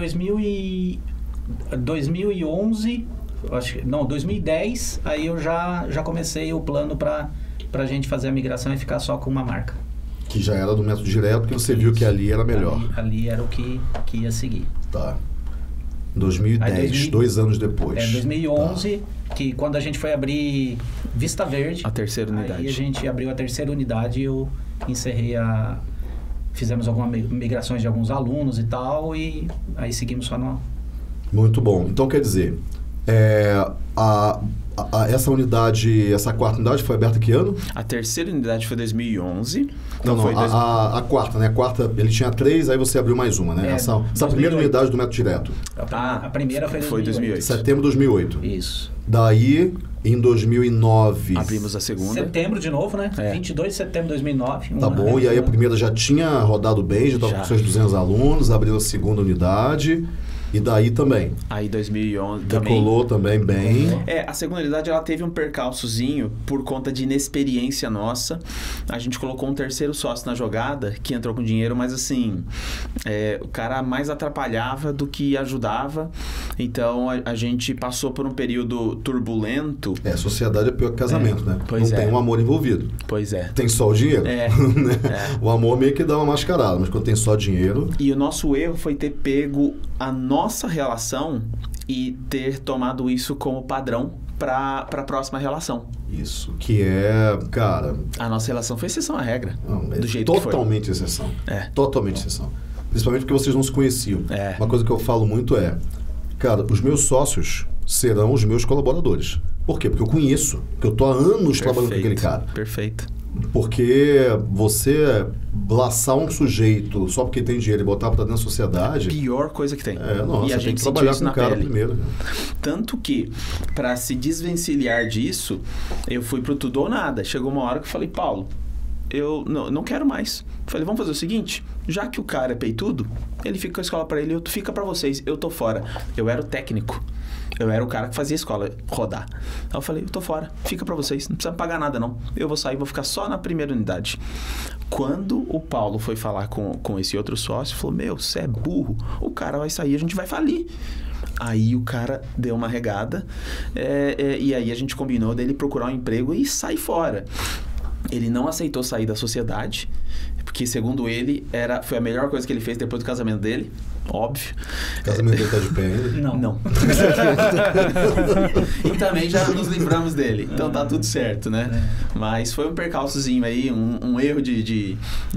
2011, acho que, não, 2010, aí eu já comecei o plano para a gente fazer a migração e ficar só com uma marca. Que já era do método direto, porque você viu que ali era melhor. Ali era o que ia seguir. Tá. 2010, 2 anos depois. 2011, que quando a gente foi abrir Vista Verde... A terceira unidade. Aí a gente abriu a terceira unidade e eu encerrei fizemos algumas migrações de alguns alunos e tal, e aí seguimos só no... Muito bom. Então, quer dizer, essa unidade, essa quarta unidade foi aberta que ano? A terceira unidade foi 2011. Não, foi a quarta, né? A quarta, ele tinha 3, aí você abriu mais uma, né? Essa primeira unidade do método direto. A primeira foi 2008. Setembro de 2008. Isso. Daí, em 2009... Abrimos a segunda. Setembro de novo, né? 22 de setembro de 2009. Tá bom, e aí a primeira já tinha rodado bem, já estava com seus 200 alunos, abriu a segunda unidade... E daí também. Aí 2011 decolou também bem. A segunda unidade ela teve um percalçozinho por conta de inexperiência nossa. A gente colocou um terceiro sócio na jogada que entrou com dinheiro, mas assim, o cara mais atrapalhava do que ajudava. Então a gente passou por um período turbulento. Sociedade é pior que casamento, né? Pois não tem um amor envolvido. Pois é. Tem só o dinheiro. O amor meio que dá uma mascarada, mas quando tem só dinheiro... E o nosso erro foi ter pego a nossa relação e ter tomado isso como padrão para a próxima relação. Isso, que é, cara... A nossa relação foi exceção à regra, do jeito que foi. Totalmente exceção. Totalmente exceção. Principalmente porque vocês não se conheciam. Uma coisa que eu falo muito cara, os meus sócios serão os meus colaboradores. Por quê? Porque eu conheço, porque eu tô há anos trabalhando com aquele cara. Perfeito. Porque você laçar um sujeito só porque tem dinheiro e botar para dentro da sociedade... É a pior coisa que tem. E a gente tem que trabalhar com o cara primeiro. Tanto que, para se desvencilhar disso, eu fui pro tudo ou nada. Chegou uma hora que eu falei, Paulo, eu não quero mais. Falei, vamos fazer o seguinte, já que o cara é peitudo, ele fica com a escola para ele, fica para vocês, eu tô fora. Eu era o técnico. Eu era o cara que fazia a escola rodar. Aí eu falei, eu tô fora, fica pra vocês, não precisa pagar nada não. Eu vou sair, vou ficar só na primeira unidade. Quando o Paulo foi falar com esse outro sócio, falou, você é burro, o cara vai sair, a gente vai falir. Aí o cara deu uma regada e aí a gente combinou dele procurar um emprego e sair fora. Ele não aceitou sair da sociedade, porque, segundo ele, foi a melhor coisa que ele fez depois do casamento dele. Óbvio. O casamento dele tá de pé ainda? Não. E também já nos livramos dele. Então tá tudo certo, né? Mas foi um percalçozinho aí, um erro de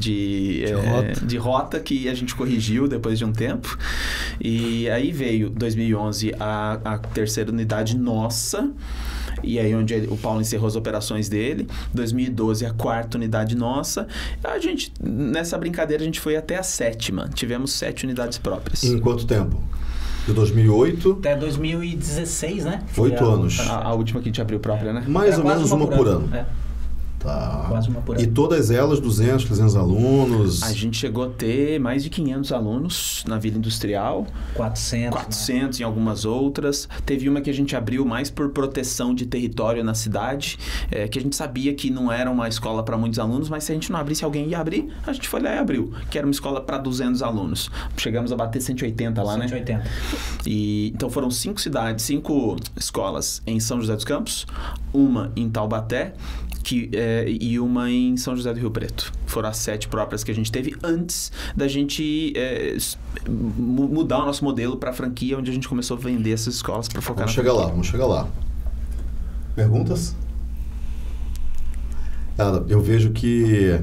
rota que a gente corrigiu depois de um tempo. E aí veio 2011 a terceira unidade nossa. E aí onde o Paulo encerrou as operações dele. 2012 a quarta unidade nossa. Nessa brincadeira a gente foi até a 7ª. Tivemos 7 unidades próprias. Em quanto tempo? De 2008... Até 2016, né? 8 anos. A última que a gente abriu própria, né? Mais ou menos uma por ano. Tá. Quase uma por ano. E todas elas, 200, 300 alunos? A gente chegou a ter mais de 500 alunos na Vila Industrial. 400 em algumas outras. Teve uma que a gente abriu mais por proteção de território na cidade, que a gente sabia que não era uma escola para muitos alunos, mas se a gente não abrisse, alguém ia abrir, a gente foi lá e abriu, que era uma escola para 200 alunos. Chegamos a bater 180 lá, 180. Né? Então foram 5 escolas em São José dos Campos, uma em Taubaté, e uma em São José do Rio Preto. Foram as 7 próprias que a gente teve antes da gente mudar o nosso modelo para franquia, onde a gente começou a vender essas escolas para focar Vamos chegar lá. Perguntas? Cara, eu vejo que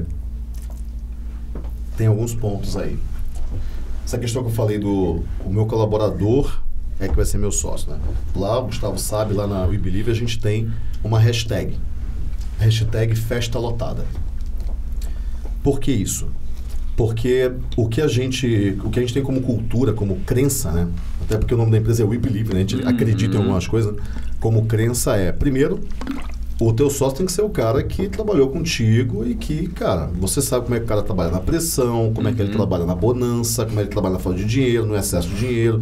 tem alguns pontos aí. Essa questão que eu falei o meu colaborador é que vai ser meu sócio, né? Lá, o Gustavo sabe, lá na We Believe a gente tem uma hashtag Festa Lotada. Por que isso? Porque o que a gente tem como cultura, como crença, né? Até porque o nome da empresa é We Believe, né? A gente acredita em algumas coisas. Como crença primeiro, o teu sócio tem que ser o cara que trabalhou contigo e que, cara, você sabe como é que o cara trabalha na pressão, como é que ele trabalha na bonança, como é que ele trabalha na falta de dinheiro, no excesso de dinheiro,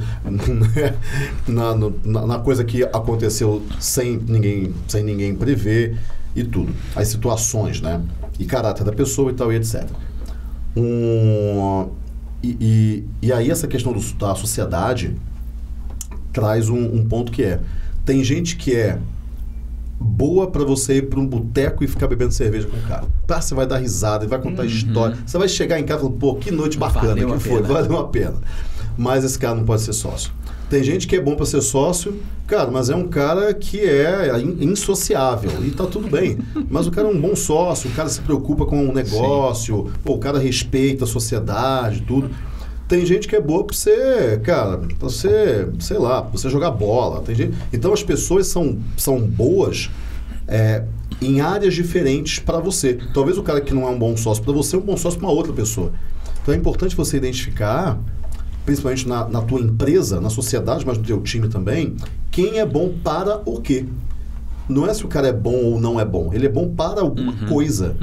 na coisa que aconteceu sem ninguém prever. E tudo. As situações, né? E caráter da pessoa e tal, e etc. E aí essa questão da sociedade traz um ponto que tem gente que é boa pra você ir pra um boteco e ficar bebendo cerveja com o cara. Você vai dar risada e vai contar história. Você vai chegar em casa e falar, pô, que noite bacana que foi, valeu a pena. Mas esse cara não pode ser sócio. Tem gente que é bom para ser sócio, cara, mas é um cara que é insociável e tá tudo bem. Mas o cara é um bom sócio, o cara se preocupa com o negócio, pô, o cara respeita a sociedade, tudo. Tem gente que é boa para você, cara, para você, sei lá, pra você jogar bola. Tem gente... Então as pessoas são boas em áreas diferentes para você. Talvez o cara que não é um bom sócio para você é um bom sócio para uma outra pessoa. Então é importante você identificar, principalmente na tua empresa, na sociedade, mas no teu time também, quem é bom para o quê? Não é se o cara é bom ou não é bom. Ele é bom para alguma coisa.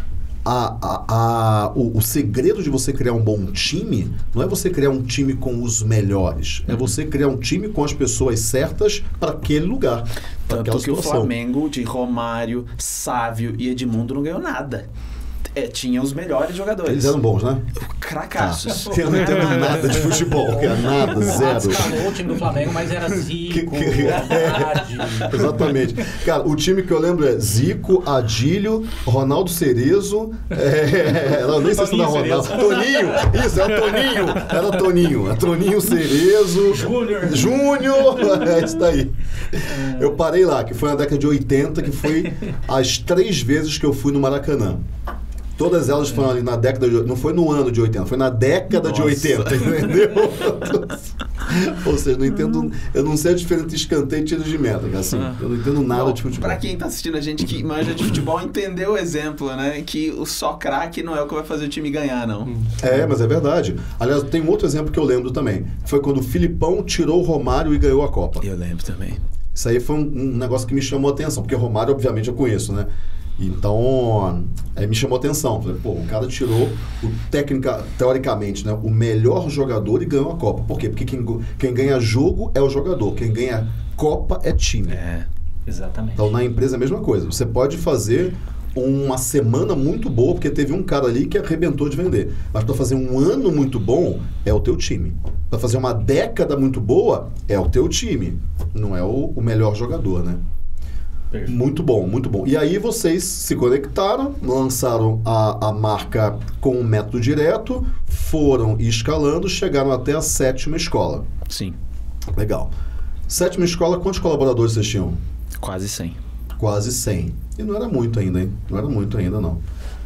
O segredo de você criar um bom time não é você criar um time com os melhores. É você criar um time com as pessoas certas para aquele lugar. Tanto que o Flamengo de Romário, Sávio e Edmundo não ganhou nada. Tinha os melhores jogadores. Eles eram bons, né? Cracaços. Eu não entendo nada de futebol, nada, zero. Escalou o time do Flamengo, mas era Zico, Exatamente. Cara, o time que eu lembro é Zico, Adílio, Ronaldo Cerezo, não, nem sei se era Ronaldo. Toninho, isso, era Toninho. Era Toninho. Toninho Cerezo. Júnior. É isso daí. Eu parei lá, que foi na década de 80, que foi as 3 vezes que eu fui no Maracanã. Todas elas foram ali na década de... Não foi no ano de 80, foi na década de 80, entendeu? Ou seja, eu não sei a diferença entre escanteio e tiro de meta, assim. Eu não entendo nada de futebol. Pra quem tá assistindo a gente que manja de futebol, entendeu o exemplo, né? Que o só craque não é o que vai fazer o time ganhar, não. Mas é verdade. Aliás, tem um outro exemplo que eu lembro também. Foi quando o Filipão tirou o Romário e ganhou a Copa. Eu lembro também. Isso aí foi um negócio que me chamou a atenção, porque Romário, obviamente, eu conheço, né? Então, me chamou a atenção. Falei, pô, o cara tirou teoricamente, né, o melhor jogador e ganhou a Copa. Por quê? Porque quem ganha jogo é o jogador, quem ganha Copa é time. Exatamente. Então, na empresa é a mesma coisa. Você pode fazer uma semana muito boa, porque teve um cara ali que arrebentou de vender. Mas para fazer um ano muito bom, é o teu time. Para fazer uma década muito boa, é o teu time. Não é o melhor jogador, né? Perfeito. Muito bom, muito bom. E aí vocês se conectaram, lançaram a marca com um método direto, foram escalando, chegaram até a 7ª escola. Sim. Legal. 7ª escola, quantos colaboradores vocês tinham? Quase 100. Quase 100. E não era muito ainda, hein? Não era muito ainda, não.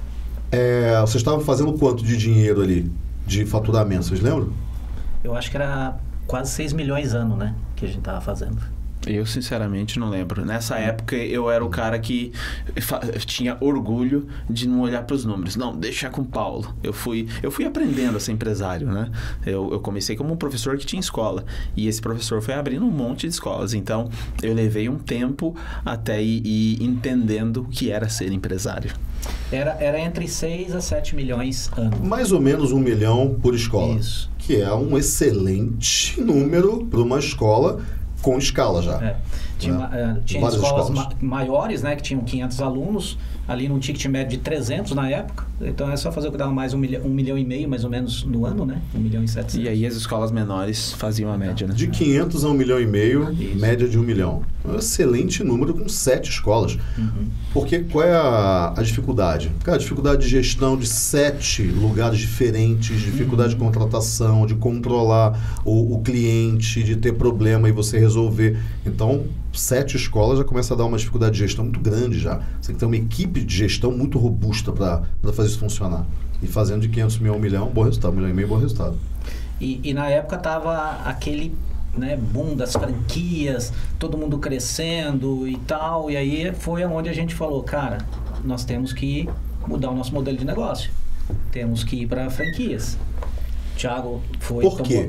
Vocês estavam fazendo quanto de dinheiro ali, de faturamento, vocês lembram? Eu acho que era quase 6 milhões ano, né? Que a gente tava fazendo. Eu, sinceramente, não lembro. Nessa época, eu era o cara que tinha orgulho de não olhar para os números. Não, deixar com o Paulo. Eu fui aprendendo a ser empresário, né? Eu comecei como um professor que tinha escola. E esse professor foi abrindo um monte de escolas. Então, eu levei um tempo até ir entendendo o que era ser empresário. Era entre 6 a 7 milhões ano. Mais ou menos 1 milhão por escola. Isso. Que é um excelente número para uma escola com escala já. Tinha escolas maiores, né, que tinham 500 alunos, ali num ticket médio de 300 na época. Então é só fazer o que dava mais 1 milhão e meio, mais ou menos, no ano, né? 1 milhão e 700. E aí as escolas menores faziam a média, né? De 500 a 1 milhão e meio, Isso. média de 1 milhão. É um excelente número com 7 escolas. Uhum. Porque qual é a dificuldade? Cara, dificuldade de gestão de 7 lugares diferentes, dificuldade de contratação, de controlar o cliente, de ter problema e você resolver. Então, 7 escolas já começa a dar uma dificuldade de gestão muito grande já. Você tem que ter uma equipe de gestão muito robusta para fazer isso funcionar. E fazendo de 500 mil a 1 milhão, bom resultado. 1 milhão e meio, bom resultado. E na época tava aquele, né, boom das franquias, todo mundo crescendo e tal. E aí foi onde a gente falou, cara, nós temos que mudar o nosso modelo de negócio. Temos que ir para franquias. Thiago foi... Por quê?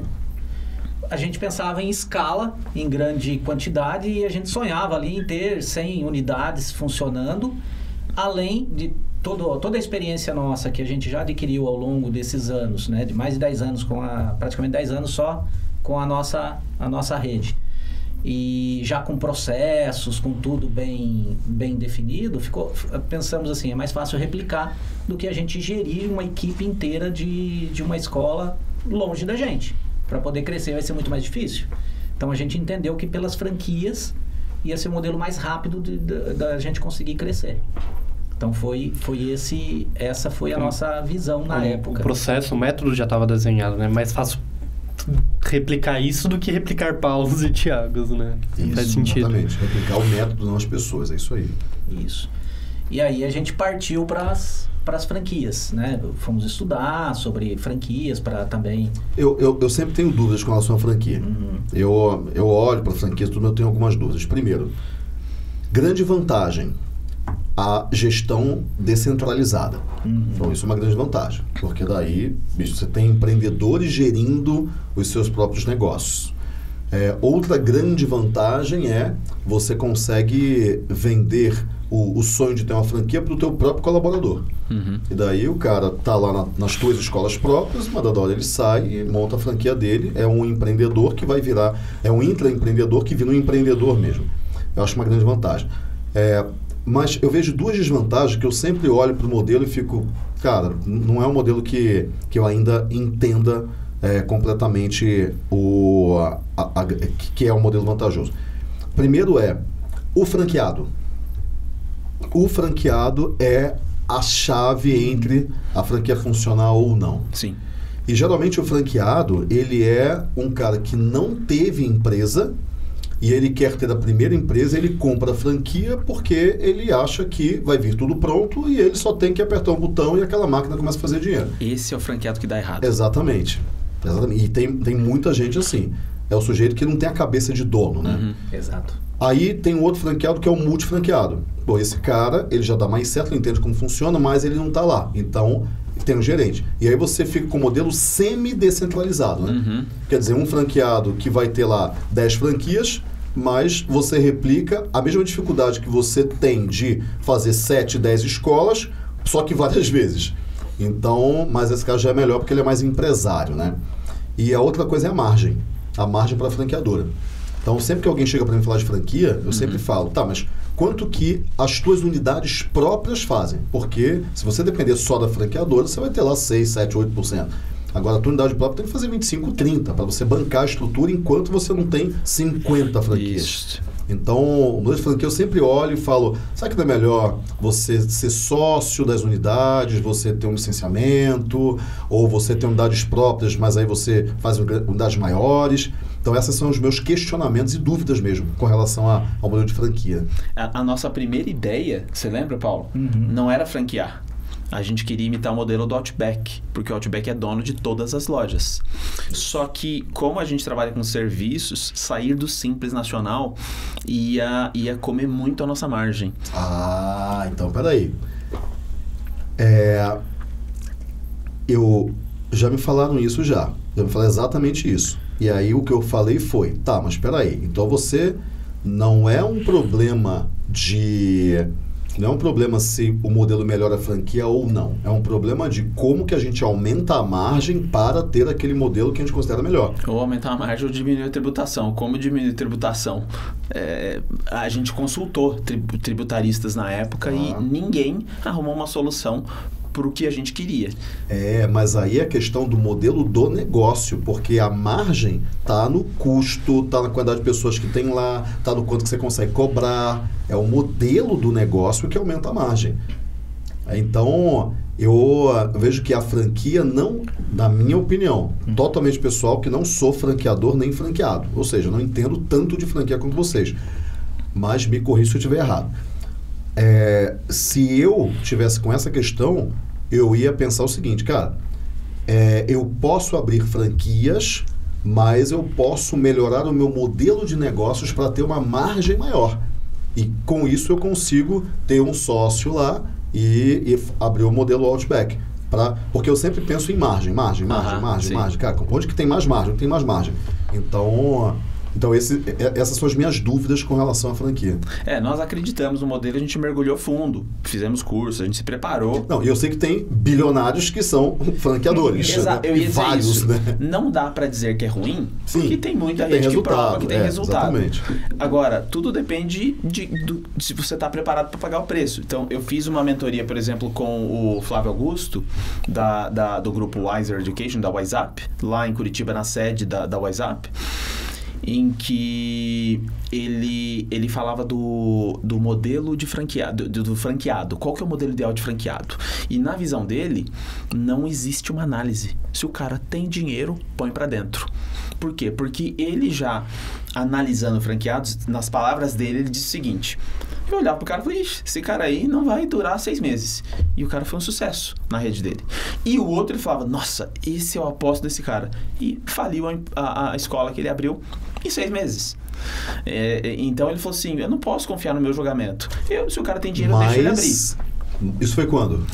A gente pensava em escala, em grande quantidade, e a gente sonhava ali em ter 100 unidades funcionando, além de toda a experiência nossa que a gente já adquiriu ao longo desses anos, né, de mais de 10 anos, praticamente 10 anos só com a nossa rede. E já com processos, com tudo bem definido, pensamos assim, é mais fácil replicar do que a gente gerir uma equipe inteira de uma escola longe da gente. Para poder crescer vai ser muito mais difícil. Então a gente entendeu que pelas franquias ia ser o modelo mais rápido da gente conseguir crescer. Então essa foi a nossa visão na época. O processo, o método já estava desenhado, né? Mais fácil replicar isso do que replicar Paulos e Thiagos, né? Isso, faz sentido. Exatamente. Replicar o método, não as pessoas. É isso aí. Isso. E aí a gente partiu para as franquias, né? Fomos estudar sobre franquias para também... Eu sempre tenho dúvidas com relação à franquia. Uhum. Eu olho para franquias, tudo, eu tenho algumas dúvidas. Primeiro, grande vantagem, a gestão descentralizada. Uhum. Então, isso é uma grande vantagem, porque daí, bicho, você tem empreendedores gerindo os seus próprios negócios. Outra grande vantagem é você consegue vender o sonho de ter uma franquia para o teu próprio colaborador. Uhum. E daí o cara tá lá nas tuas escolas próprias, uma dada hora ele sai e monta a franquia dele, é um empreendedor que vai virar, é um intraempreendedor que vira um empreendedor mesmo. Eu acho uma grande vantagem. Mas eu vejo duas desvantagens que eu sempre olho para o modelo e fico, cara, não é um modelo que eu ainda entenda completamente que é um modelo vantajoso. Primeiro o franqueado. O franqueado é a chave entre a franquia funcionar ou não. Sim. E geralmente o franqueado, ele é um cara que não teve empresa e ele quer ter a primeira empresa, ele compra a franquia porque ele acha que vai vir tudo pronto e ele só tem que apertar um botão e aquela máquina começa a fazer dinheiro. Esse é o franqueado que dá errado. Exatamente. E tem muita gente assim. É o sujeito que não tem a cabeça de dono, né? Uhum. Exato. Aí tem um outro franqueado que é o multifranqueado. Pô, esse cara, ele já dá mais certo, ele entende como funciona, mas ele não está lá. Então, tem um gerente. E aí você fica com o modelo semi-descentralizado, né? Uhum. Quer dizer, um franqueado que vai ter lá 10 franquias, mas você replica a mesma dificuldade que você tem de fazer 7, 10 escolas, só que várias vezes. Então, mas esse caso já é melhor porque ele é mais empresário, né? E a outra coisa é a margem para a franqueadora. Então, sempre que alguém chega para mim falar de franquia, eu sempre falo, tá, mas quanto que as tuas unidades próprias fazem? Porque se você depender só da franqueadora, você vai ter lá 6, 7, 8%. Agora, a tua unidade própria tem que fazer 25, 30%, para você bancar a estrutura enquanto você não tem 50 franquias. Isso. Então, o modelo de franquia eu sempre olho e falo, sabe que não é melhor você ser sócio das unidades, você ter um licenciamento, ou você ter unidades próprias, mas aí você faz unidades maiores? Então, esses são os meus questionamentos e dúvidas mesmo com relação ao modelo de franquia. A nossa primeira ideia, você lembra, Paulo? Não era franquear. A gente queria imitar o modelo do Outback, porque o Outback é dono de todas as lojas. Só que, como a gente trabalha com serviços, sair do Simples Nacional ia comer muito a nossa margem. Ah, então peraí. Já me falaram isso já. Já me falaram exatamente isso. E aí o que eu falei foi, tá, mas peraí, então você não é um problema não é um problema se o modelo melhora a franquia ou não. É um problema de como que a gente aumenta a margem para ter aquele modelo que a gente considera melhor. Ou aumentar a margem ou diminuir a tributação. Como diminuir a tributação? A gente consultou tributaristas na época e ninguém arrumou uma solução para o que a gente queria. Mas aí é a questão do modelo do negócio, porque a margem está no custo, está na quantidade de pessoas que tem lá, está no quanto que você consegue cobrar. É o modelo do negócio que aumenta a margem. Então, eu vejo que a franquia não, na minha opinião, totalmente pessoal, que não sou franqueador nem franqueado. Ou seja, não entendo tanto de franquia como vocês. Mas me corrija se eu estiver errado. Se eu tivesse com essa questão, eu ia pensar o seguinte, cara, eu posso abrir franquias, mas eu posso melhorar o meu modelo de negócios para ter uma margem maior. E com isso eu consigo ter um sócio lá e abrir o modelo Outback. Porque eu sempre penso em margem. Cara, onde que tem mais margem? Tem mais margem. Então essas são as minhas dúvidas com relação à franquia. Nós acreditamos no modelo, a gente mergulhou fundo, fizemos cursos, a gente se preparou. Não, e eu sei que tem bilionários que são franqueadores. Exato, eu ia dizer vários, isso. Né? Não dá para dizer que é ruim, porque tem muita gente que prova que tem resultado. Exatamente. Agora, tudo depende de se você está preparado para pagar o preço. Então, eu fiz uma mentoria, por exemplo, com o Flávio Augusto, do grupo Wiser Education, da WhatsApp, lá em Curitiba, na sede da WhatsApp, em que ele falava do modelo de franqueado, do franqueado. Qual que é o modelo ideal de franqueado? E na visão dele, não existe uma análise. Se o cara tem dinheiro, põe para dentro. Por quê? Porque ele já, analisando franqueados, nas palavras dele, ele disse o seguinte: eu olhava pro cara e falei, esse cara aí não vai durar 6 meses. E o cara foi um sucesso na rede dele. E o outro, ele falava, nossa, esse eu aposto nesse cara. E faliu a escola que ele abriu em 6 meses. Então ele falou assim, eu não posso confiar no meu julgamento. Se o cara tem dinheiro, eu deixo ele abrir. Isso foi quando?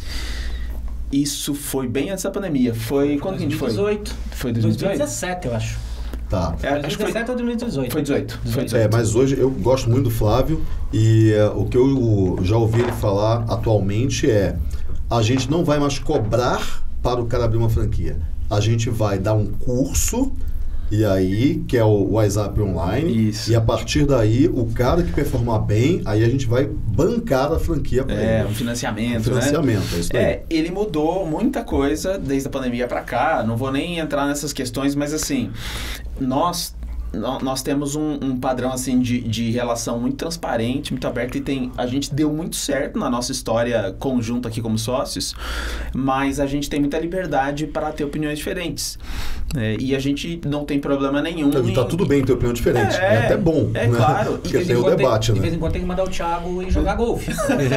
Isso foi bem antes da pandemia. Foi quando 2018. Foi 2018? 2017, eu acho. Tá. Acho que foi 2017 ou 2018. Foi 18. Mas hoje eu gosto muito do Flávio e o que eu já ouvi ele falar atualmente a gente não vai mais cobrar para o cara abrir uma franquia. A gente vai dar um curso, e aí, que é o WhatsApp Online. Isso. E a partir daí, o cara que performar bem, aí a gente vai bancar a franquia para ele. Um financiamento, né? É isso daí. Ele mudou muita coisa desde a pandemia para cá. Não vou nem entrar nessas questões, mas assim, nós temos um padrão assim de relação muito transparente, muito aberto, e a gente deu muito certo na nossa história conjunta aqui como sócios, mas a gente tem muita liberdade para ter opiniões diferentes. E a gente não tem problema nenhum. Tá tudo bem ter opinião diferente. É até bom. É, né? Claro. Porque tem o debate, né? De vez em quando tem que mandar o Thiago ir jogar golfe.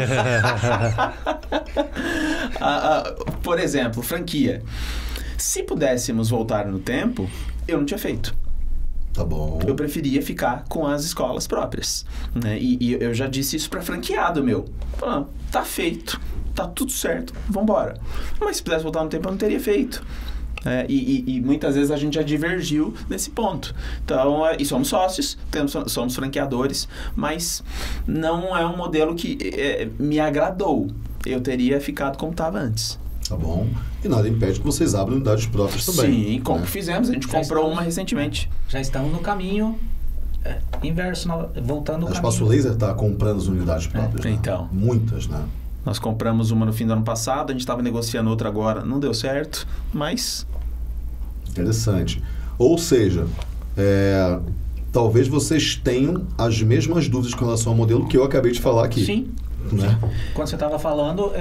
Por exemplo, franquia. Se pudéssemos voltar no tempo, eu não tinha feito. Tá bom. Eu preferia ficar com as escolas próprias, né? E eu já disse isso para franqueado meu. Tá feito, tá tudo certo, vambora. Mas se pudesse voltar no tempo, eu não teria feito. E muitas vezes a gente já divergiu nesse ponto. Então, e somos sócios, somos franqueadores, mas não é um modelo que me agradou. Eu teria ficado como estava antes. Tá bom. E nada impede que vocês abram unidades próprias também. Sim, como fizemos. A gente comprou uma recentemente. Já estamos no caminho inverso, voltando ao caminho. A Espaço Laser está comprando as unidades próprias, né? Então. Muitas, né? Nós compramos uma no fim do ano passado, a gente estava negociando outra agora, não deu certo, mas... Interessante. Ou seja, talvez vocês tenham as mesmas dúvidas com relação ao modelo que eu acabei de falar aqui. Sim. Né? Quando você estava falando,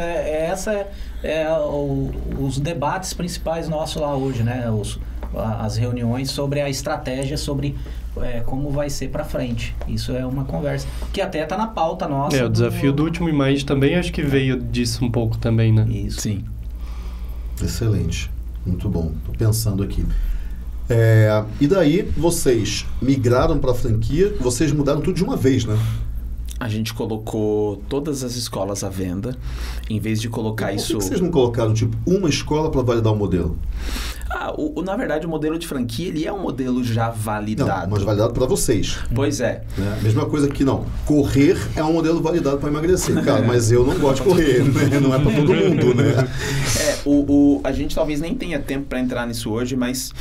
os debates principais nossos lá hoje, né? As reuniões sobre a estratégia, sobre como vai ser para frente. Isso é uma conversa que até está na pauta nossa. O desafio do último Mind também acho que veio disso um pouco também, né? Isso. Sim. Excelente. Muito bom. Estou pensando aqui. E daí, vocês migraram para a franquia, vocês mudaram tudo de uma vez, né? A gente colocou todas as escolas à venda, em vez de colocar Por isso... que vocês não colocaram, tipo, uma escola para validar o modelo? Na verdade, o modelo de franquia, ele é um modelo já validado. Não, mas validado para vocês. Pois é. Né? Mesma coisa que não. Correr é um modelo validado para emagrecer. Cara, mas eu não gosto de correr, né? Não é para todo mundo, né? A gente talvez nem tenha tempo para entrar nisso hoje, mas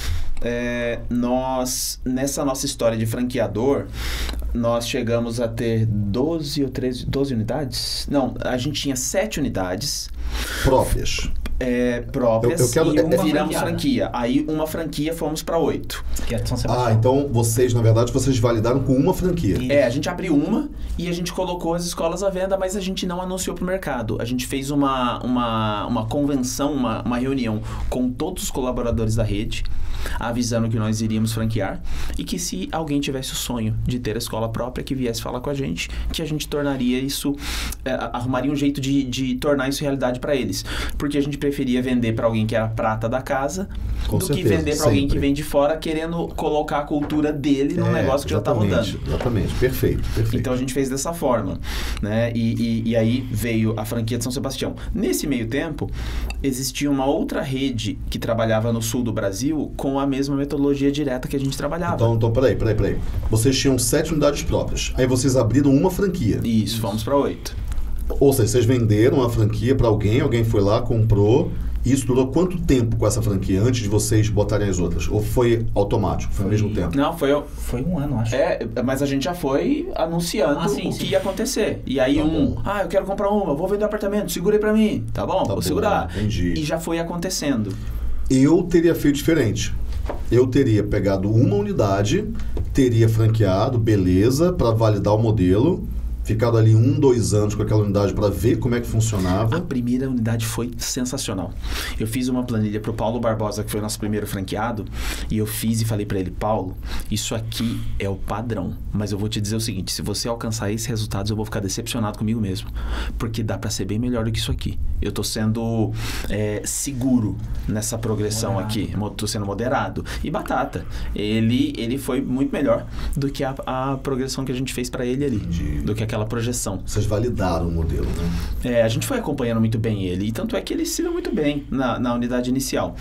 nós, nessa nossa história de franqueador, nós chegamos a ter 12 ou 13, 12 unidades? Não, a gente tinha 7 unidades. Próprias. Próprias, eu e uma viramos franqueada. franquia. Aí uma franquia fomos para 8. Que é de São Sebastião. Então vocês, na verdade, vocês validaram com uma franquia. A gente abriu uma e a gente colocou as escolas à venda, mas a gente não anunciou para o mercado. A gente fez uma convenção, uma reunião com todos os colaboradores da rede, avisando que nós iríamos franquear e que se alguém tivesse o sonho de ter a escola própria, que viesse falar com a gente, que a gente tornaria isso, arrumaria um jeito de tornar isso realidade para eles. Porque a gente preferia vender para alguém que era prata da casa Com do certeza, que vender para alguém que sempre. vem de fora querendo colocar a cultura dele num negócio que já está rodando. Exatamente, perfeito. Então a gente fez dessa forma, né? E aí veio a franquia de São Sebastião. Nesse meio tempo, existia uma outra rede que trabalhava no sul do Brasil com a mesma metodologia direta que a gente trabalhava. Então peraí. Vocês tinham 7 unidades próprias. Aí vocês abriram uma franquia. Isso, fomos para 8. Ou seja, vocês venderam a franquia para alguém foi lá, comprou. Isso durou quanto tempo com essa franquia antes de vocês botarem as outras? Ou foi automático? Foi ao mesmo tempo? Não, Foi um ano, acho. Mas a gente já foi anunciando o que ia acontecer. E aí eu quero comprar uma, vou vender um apartamento, segura aí pra mim. Tá bom, vou segurar. Entendi. E já foi acontecendo. Eu teria feito diferente. Eu teria pegado uma unidade, teria franqueado, beleza, para validar o modelo, ficado ali 1-2 anos com aquela unidade para ver como é que funcionava. A primeira unidade foi sensacional. Eu fiz uma planilha pro Paulo Barbosa, que foi o nosso primeiro franqueado, e eu fiz e falei para ele: Paulo, isso aqui é o padrão, mas eu vou te dizer o seguinte, se você alcançar esses resultados, eu vou ficar decepcionado comigo mesmo, porque dá para ser bem melhor do que isso aqui. Eu tô sendo seguro nessa progressão aqui, tô sendo moderado. E batata, ele foi muito melhor do que a progressão que a gente fez para ele ali, do que aquela projeção. Vocês validaram o modelo, né? A gente foi acompanhando muito bem ele, e tanto é que ele se deu muito bem na unidade inicial.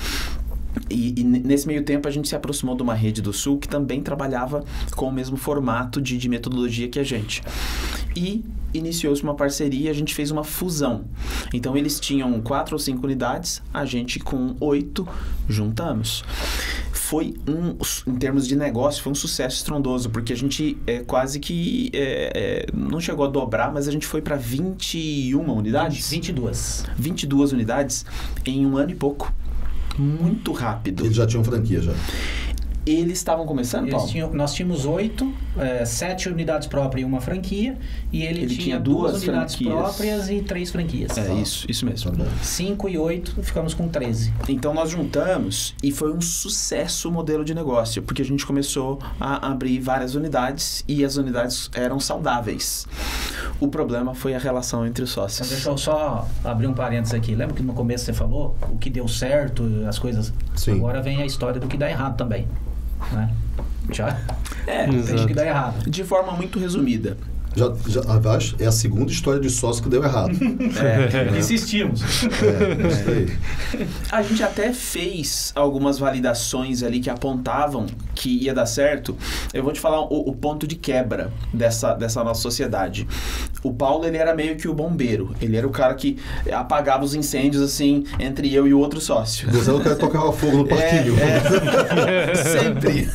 E nesse meio tempo a gente se aproximou de uma rede do Sul que também trabalhava com o mesmo formato de metodologia que a gente. E iniciou-se uma parceria, a gente fez uma fusão. Então eles tinham 4 ou 5 unidades, a gente com 8 juntamos. Foi em termos de negócio, foi um sucesso estrondoso, porque a gente quase que não chegou a dobrar, mas a gente foi para 21 unidades. 22 unidades em 1 ano e pouco. Muito rápido. Eles já tinham franquia já. Eles estavam começando, Paulo? Nós tínhamos 8, 7 unidades próprias e uma franquia, e ele tinha 2 unidades próprias e 3 franquias. Isso mesmo. 5 e 8, ficamos com 13. Então nós juntamos e foi um sucesso o modelo de negócio, porque a gente começou a abrir várias unidades e as unidades eram saudáveis. O problema foi a relação entre os sócios. Então, deixa eu só abrir um parênteses aqui. Lembra que no começo você falou o que deu certo, as coisas... Sim. Agora vem a história do que dá errado também. Né? Já tem que dar errado. De forma muito resumida. É a segunda história de sócio que deu errado. Insistimos. Isso aí. A gente até fez algumas validações ali que apontavam que ia dar certo. Eu vou te falar o ponto de quebra dessa nossa sociedade. O Paulo, ele era meio que o bombeiro. Ele era o cara que apagava os incêndios, assim, entre eu e o outro sócio. Você não quer tocar fogo no parquinho. Sempre.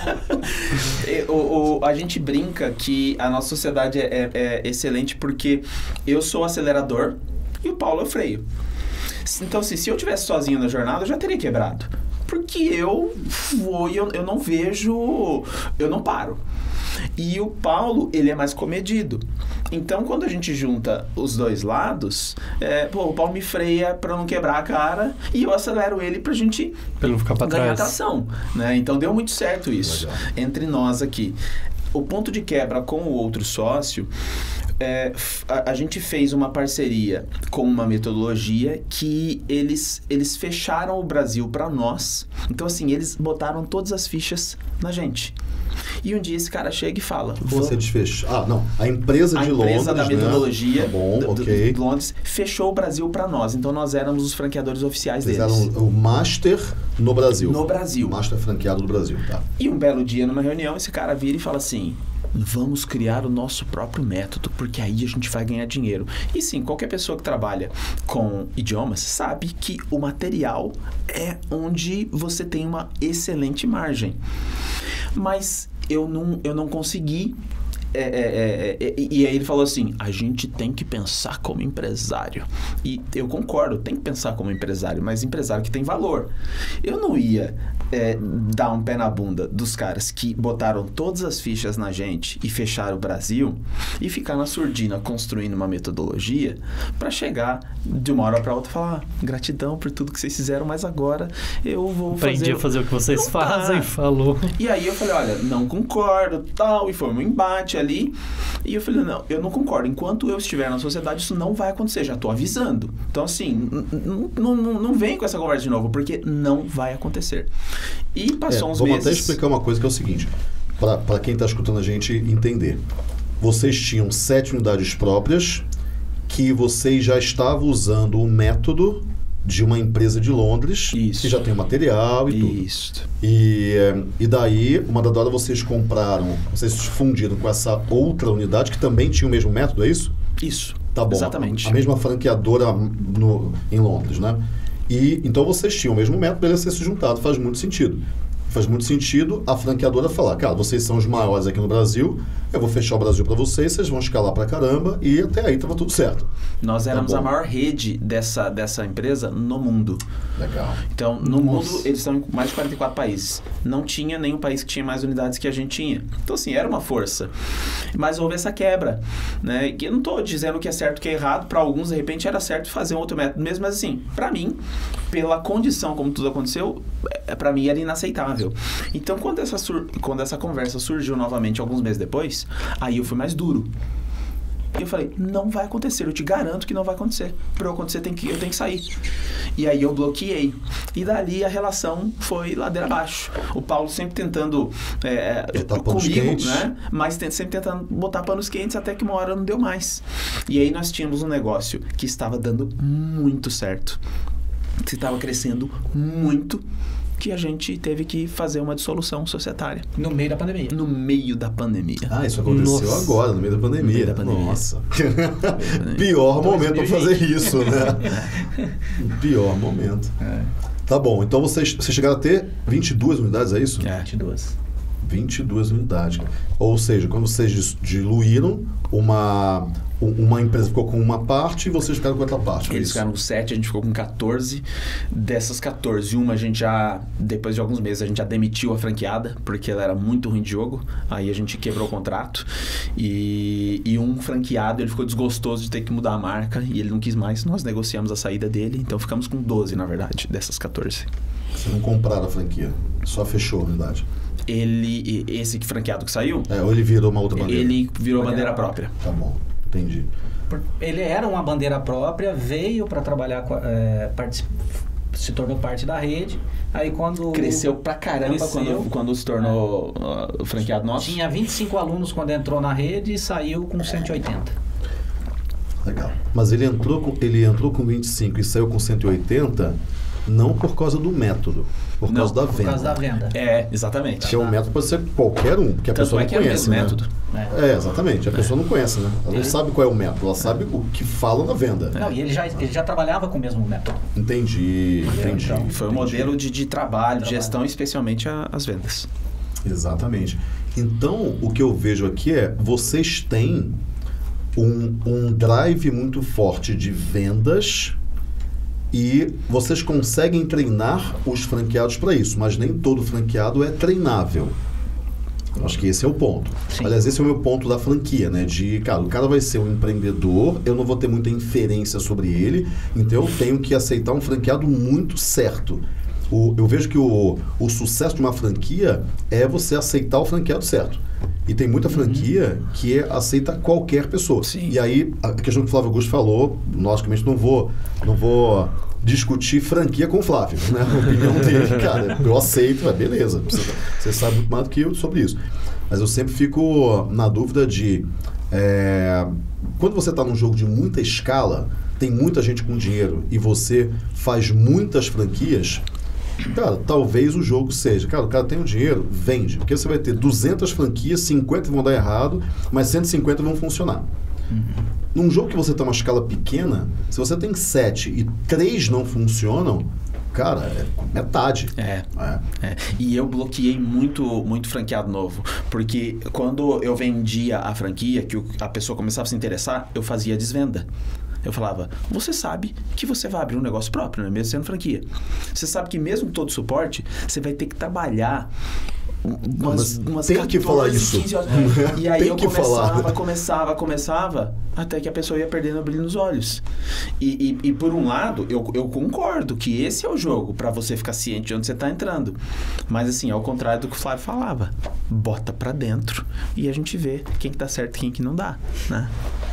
A gente brinca que a nossa sociedade é excelente porque eu sou o acelerador e o Paulo é o freio. Então, se eu tivesse sozinho na jornada, eu já teria quebrado. porque eu vou e eu não vejo, eu não paro. E o Paulo, ele é mais comedido. Então, quando a gente junta os dois lados, o Paulo me freia pra eu não quebrar a cara e eu acelero ele pra gente não ficar pra ganhar trás. tração, né? Então, deu muito certo isso. Legal. Entre nós aqui. O ponto de quebra com o outro sócio, a gente fez uma parceria com uma metodologia que eles fecharam o Brasil para nós. Então, assim, eles botaram todas as fichas na gente. E um dia esse cara chega e fala... Você desfechou. Não. A empresa de Londres, A empresa da metodologia né? Tá bom, ok. de Londres fechou o Brasil para nós. Então, nós éramos os franqueadores oficiais Vocês deles. eram o Master no Brasil. No Brasil. O Master franqueado do Brasil, tá. E um belo dia, numa reunião, esse cara vira e fala assim... Vamos criar o nosso próprio método, porque aí a gente vai ganhar dinheiro. E sim, qualquer pessoa que trabalha com idiomas sabe que o material é onde você tem uma excelente margem. Mas eu não consegui... E aí ele falou assim, a gente tem que pensar como empresário. E eu concordo, tem que pensar como empresário, mas empresário que tem valor. Eu não ia dar um pé na bunda dos caras que botaram todas as fichas na gente e fecharam o Brasil e ficar na surdina construindo uma metodologia para chegar de uma hora para outra e falar, gratidão por tudo que vocês fizeram, mas agora eu vou Aprendi a fazer o que vocês fazem, falou. E aí eu falei, olha, não concordo, tal, e foi um embate ali. E eu falei, não, eu não concordo. Enquanto eu estiver na sociedade, isso não vai acontecer. Já tô avisando. Então, assim, não vem com essa conversa de novo, porque não vai acontecer. E passou uns vamos meses... até explicar uma coisa que é o seguinte, para quem está escutando a gente entender. Vocês tinham 7 unidades próprias que vocês já estavam usando o método de uma empresa de Londres, Isso. que já tem o material e tudo. Isso. E daí, uma dada hora vocês compraram, vocês fundiram com essa outra unidade que também tinha o mesmo método, é isso? Isso. Tá bom. Exatamente. A mesma franqueadora em Londres, né? E então vocês tinham o mesmo método, ele ia ser se juntado, faz muito sentido. Faz muito sentido a franqueadora falar, cara, vocês são os maiores aqui no Brasil, eu vou fechar o Brasil para vocês escalar pra caramba e até aí tava tudo certo. Nós éramos bom. a maior rede dessa empresa no mundo. Legal. Então, no mundo, eles estão em mais de 44 países. Não tinha nenhum país que tinha mais unidades que a gente tinha. Então, assim, era uma força. Mas houve essa quebra, né? Que eu não estou dizendo que é certo que é errado. Para alguns, de repente, era certo fazer um outro método mesmo. Mas, assim, para mim, pela condição como tudo aconteceu, para mim era inaceitável. Então, quando essa conversa surgiu novamente alguns meses depois, aí eu fui mais duro. E eu falei, não vai acontecer, eu te garanto que não vai acontecer. Para eu acontecer, eu tenho que sair. E aí eu bloqueei. E dali a relação foi ladeira abaixo. O Paulo sempre tentando comigo, né? Mas sempre tentando botar panos quentes até que uma hora não deu mais. E aí nós tínhamos um negócio que estava dando muito certo. Que estava crescendo muito. Que a gente teve que fazer uma dissolução societária. No meio da pandemia. No meio da pandemia. Ah, isso aconteceu agora, no meio da pandemia. No meio da pandemia. Nossa. Pior momento para fazer isso, né? Pior momento. Tá bom, então vocês chegaram a ter 22 unidades, é isso? 22. 22 unidades. Ou seja, quando vocês diluíram, uma empresa ficou com uma parte e vocês ficaram com outra parte. Eles ficaram com 7, a gente ficou com 14. Dessas 14, uma a gente já, depois de alguns meses, a gente já demitiu a franqueada, porque ela era muito ruim de jogo. Aí a gente quebrou o contrato. E um franqueado, ele ficou desgostoso de ter que mudar a marca e ele não quis mais. Nós negociamos a saída dele, então ficamos com 12, na verdade, dessas 14. Vocês não compraram a franquia, só fechou a unidade. Esse franqueado que saiu, ou ele virou uma outra bandeira? Ele virou bandeira própria. Tá bom, entendi. Ele era uma bandeira própria, veio para trabalhar, se tornou parte da rede. Aí quando... Cresceu pra caramba quando se tornou o franqueado nosso. Tinha 25 alunos quando entrou na rede e saiu com 180. Legal. Mas ele entrou com 25 e saiu com 180... Não por causa do método, por causa da venda. Por causa da venda. Exatamente. Porque o método pode ser qualquer um, que a pessoa não conhece, né? Método. Exatamente. A pessoa não conhece, né? Ela não sabe qual é o método, ela sabe o que fala na venda. Não, e ele já trabalhava com o mesmo método. Entendi. Então, foi um modelo de trabalho, de gestão, especialmente as vendas. Exatamente. Então, o que eu vejo aqui é, vocês têm um drive muito forte de vendas E vocês conseguem treinar os franqueados para isso, mas nem todo franqueado é treinável. Eu acho que esse é o ponto. Sim. Aliás, esse é o meu ponto da franquia, né? O cara vai ser um empreendedor, eu não vou ter muita inferência sobre ele, então eu tenho que aceitar um franqueado muito certo. Eu vejo que o sucesso de uma franquia é você aceitar o franqueado certo. E tem muita franquia que aceita qualquer pessoa. Sim. E aí, a questão que o Flávio Augusto falou, logicamente não vou discutir franquia com o Flávio, né? A opinião dele, cara, eu aceito, beleza. Você sabe muito mais do que eu sobre isso. Mas eu sempre fico na dúvida de... quando você está num jogo de muita escala, tem muita gente com dinheiro e você faz muitas franquias... Cara, talvez o jogo seja... Cara, o cara tem o dinheiro, vende. Porque você vai ter 200 franquias, 50 vão dar errado, mas 150 vão funcionar. Num jogo que você tem uma escala pequena, se você tem 7 e 3 não funcionam, cara, é metade. E eu bloqueei muito franqueado novo. Porque quando eu vendia a franquia, que a pessoa começava a se interessar, eu fazia desvenda. Eu falava, você sabe que você vai abrir um negócio próprio, né? Mesmo sendo franquia. Você sabe que mesmo com todo o suporte, você vai ter que trabalhar umas tem 14, que falar isso. 15 horas. E aí Tem eu que começava, até que a pessoa ia perdendo o brilho nos olhos. E por um lado, eu concordo que esse é o jogo para você ficar ciente de onde você está entrando. Mas assim, ao contrário do que o Flávio falava, bota para dentro e a gente vê quem que dá certo e quem que não dá, né?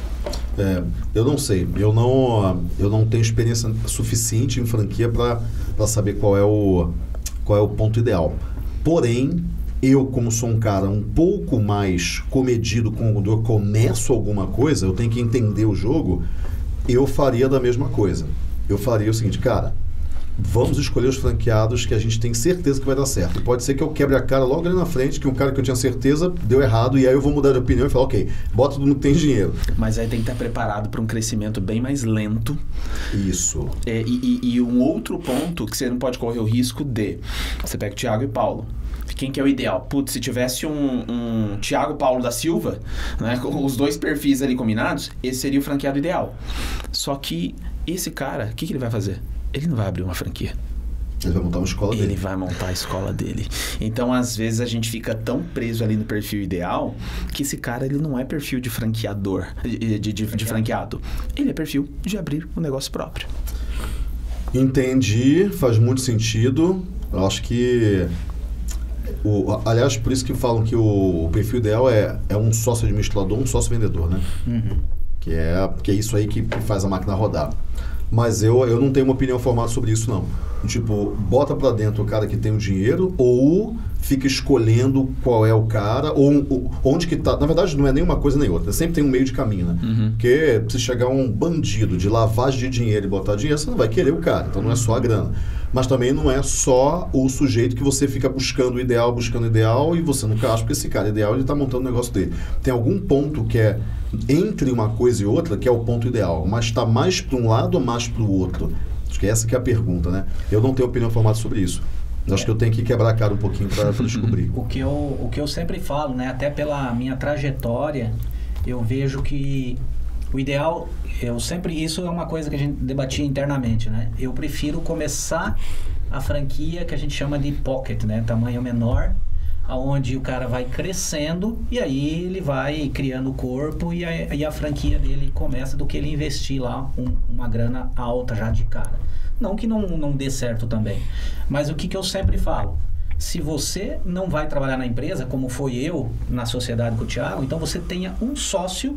Eu não sei, eu não tenho experiência suficiente em franquia para saber qual é o ponto ideal. Porém, eu, como sou um cara um pouco mais comedido quando eu começo alguma coisa, eu tenho que entender o jogo, eu faria da mesma coisa. Eu faria o seguinte, cara, vamos escolher os franqueados que a gente tem certeza que vai dar certo. E pode ser que eu quebre a cara logo ali na frente, que um cara que eu tinha certeza deu errado, e aí eu vou mudar de opinião e falar, ok, bota todo mundo que tem dinheiro. Mas aí tem que estar preparado para um crescimento bem mais lento. Isso. E um outro ponto que você não pode correr o risco de... Você pega o Thiago e Paulo. Quem que é o ideal? Putz, se tivesse um Thiago Paulo da Silva, né, com os dois perfis ali combinados, esse seria o franqueado ideal. Só que esse cara, o que ele vai fazer? Ele não vai abrir uma franquia. Ele vai montar uma escola dele. Ele vai montar a escola dele. Então, às vezes, a gente fica tão preso ali no perfil ideal que esse cara, ele não é perfil de franqueador, de franqueado. Ele é perfil de abrir um negócio próprio. Entendi, faz muito sentido. Eu acho que... aliás, por isso que falam que o perfil ideal é um sócio administrador, um sócio vendedor, né? Que é isso aí que faz a máquina rodar. Mas eu não tenho uma opinião formada sobre isso, não. Tipo, bota pra dentro o cara que tem o dinheiro ou fica escolhendo qual é o cara ou onde que tá. Na verdade, não é nem uma coisa nem outra. Sempre tem um meio de caminho, né? Porque se chegar um bandido de lavagem de dinheiro e botar dinheiro, você não vai querer o cara. Então não é só a grana. Mas também não é só o sujeito que você fica buscando ideal e você nunca acha que esse cara ideal, ele tá montando o negócio dele. Tem algum ponto que é entre uma coisa e outra, que é o ponto ideal, mas está mais para um lado ou mais para o outro? Acho que essa que é a pergunta, né? Eu não tenho opinião formada sobre isso. Acho que eu tenho que quebrar a cara um pouquinho para descobrir. O que eu sempre falo, né? Até pela minha trajetória, eu vejo que o ideal... Isso é uma coisa que a gente debatia internamente, né? Eu prefiro começar a franquia que a gente chama de pocket, né? Tamanho menor, aonde o cara vai crescendo e aí ele vai criando o corpo e a franquia dele começa do que ele investir lá uma grana alta já de cara. Não que não dê certo também, mas o que eu sempre falo, se você não vai trabalhar na empresa, como foi eu na sociedade com o Thiago, então você tenha um sócio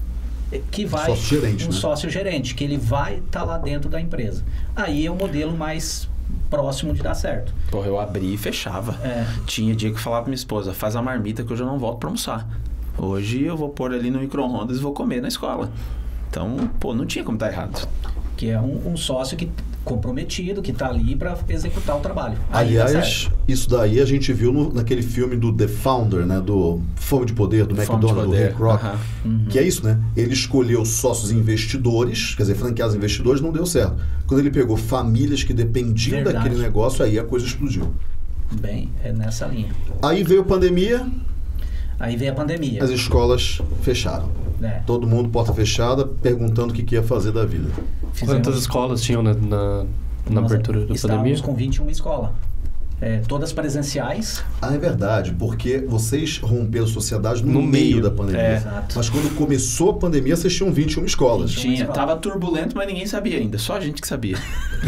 que vai... Sócio gerente, um sócio gerente, que ele vai estar lá dentro da empresa. Aí é o modelo mais próximo de dar certo. Porra, eu abri e fechava. Tinha dia que eu falava pra minha esposa, faz a marmita que eu já não volto pra almoçar. Hoje eu vou pôr ali no micro-ondas e vou comer na escola. Então, não tinha como estar errado. Que é um sócio comprometido, que está ali para executar o trabalho. Aliás, isso daí a gente viu naquele filme do The Founder, né? Do Fome de Poder, do McDonald's, do Ray Kroc. Que é isso, né? Ele escolheu sócios investidores, quer dizer, franqueados investidores, não deu certo. Quando ele pegou famílias que dependiam daquele negócio, aí a coisa explodiu. Bem, é nessa linha. Aí veio a pandemia. Aí veio a pandemia. As escolas fecharam. Todo mundo porta fechada, perguntando o que ia fazer da vida. Quantas escolas tinham na abertura da pandemia? Estávamos com 21 escolas. Todas presenciais. Ah, é verdade, porque vocês romperam a sociedade no meio da pandemia. Exato. Mas quando começou a pandemia, vocês tinham 21 escolas. Tava turbulento, mas ninguém sabia ainda. Só a gente que sabia.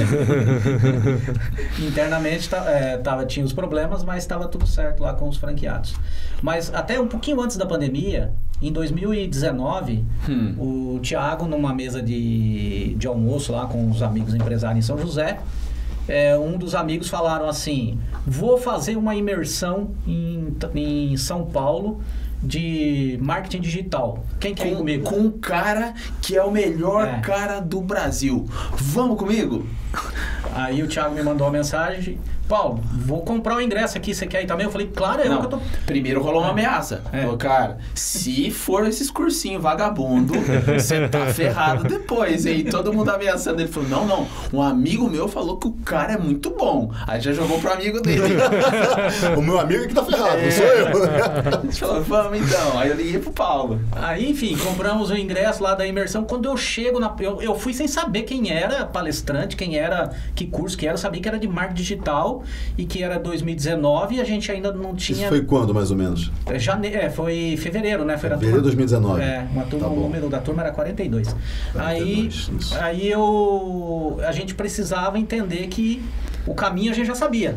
Internamente tinha os problemas, mas estava tudo certo lá com os franqueados. Mas até um pouquinho antes da pandemia, em 2019, o Thiago, numa mesa de almoço lá com os amigos empresários em São José, um dos amigos falaram assim: vou fazer uma imersão em São Paulo de marketing digital. Quem quer ir comigo? Com um cara que é o melhor cara do Brasil. Vamos comigo? Aí o Thiago me mandou uma mensagem: Paulo, vou comprar o ingresso aqui, você quer ir também? Eu falei, claro, que eu tô... Primeiro rolou uma ameaça. Falou, cara, se for esses cursinhos vagabundo, você tá ferrado depois, hein? Todo mundo ameaçando. Ele falou, não, um amigo meu falou que o cara é muito bom. Aí já jogou pro amigo dele. O meu amigo é que tá ferrado, não sou eu. A gente falou, vamos então. Aí eu liguei pro Paulo. Aí, enfim, compramos o ingresso lá da imersão. Quando eu chego, eu fui sem saber quem era palestrante, que curso que era. Eu sabia que era de marketing digital e que era 2019 e a gente ainda não tinha... Isso foi quando, mais ou menos? Foi fevereiro, né? Foi fevereiro de 2019. O número da turma era 42. 42 aí a gente precisava entender que o caminho a gente já sabia.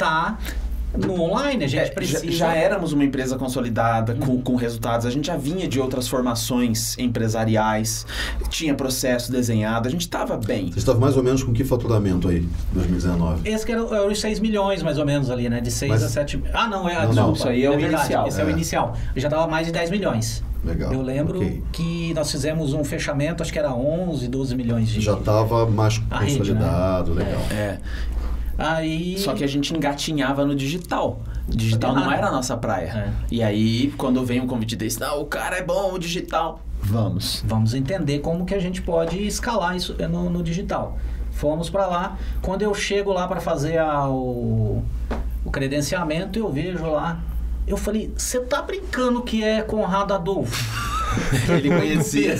No online, a gente precisa... Já éramos uma empresa consolidada, com resultados. A gente já vinha de outras formações empresariais, tinha processo desenhado, a gente estava bem. Você estava mais ou menos com que faturamento aí, em 2019? Esse que era os 6 milhões, mais ou menos, ali, né? De 6 a 7... Não, isso aí é o inicial. Esse é o inicial. Já estava mais de 10 milhões. Legal. Eu lembro que nós fizemos um fechamento, acho que era 11, 12 milhões de... Já estava mais consolidado, rede, né? Legal. Aí... Só que a gente engatinhava no digital. Digital não era a nossa praia. E aí, quando vem um convite desse, o cara é bom, o digital. Vamos entender como que a gente pode escalar isso no digital. Fomos para lá. Quando eu chego lá para fazer o credenciamento, eu vejo lá. Eu falei, você tá brincando que é Conrado Adolfo? Ele conhecia.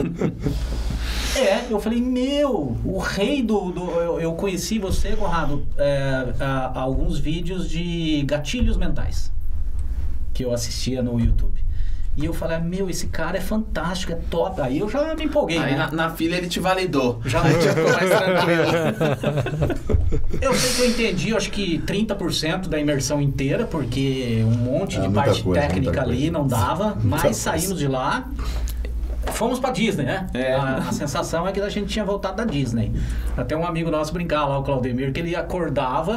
Eu falei, o rei eu conheci você, Conrado, alguns vídeos de gatilhos mentais que eu assistia no YouTube. E eu falei, esse cara é fantástico, é top. Aí eu já me empolguei, aí, né? na fila ele te validou. Já ficou mais tranquilo. Eu sei que eu entendi, acho que 30% da imersão inteira, porque um monte de parte técnica ali não dava. Mas saímos de lá... Fomos pra Disney, né? A sensação é que a gente tinha voltado da Disney. Até um amigo nosso brincava lá, o Claudemir, que ele acordava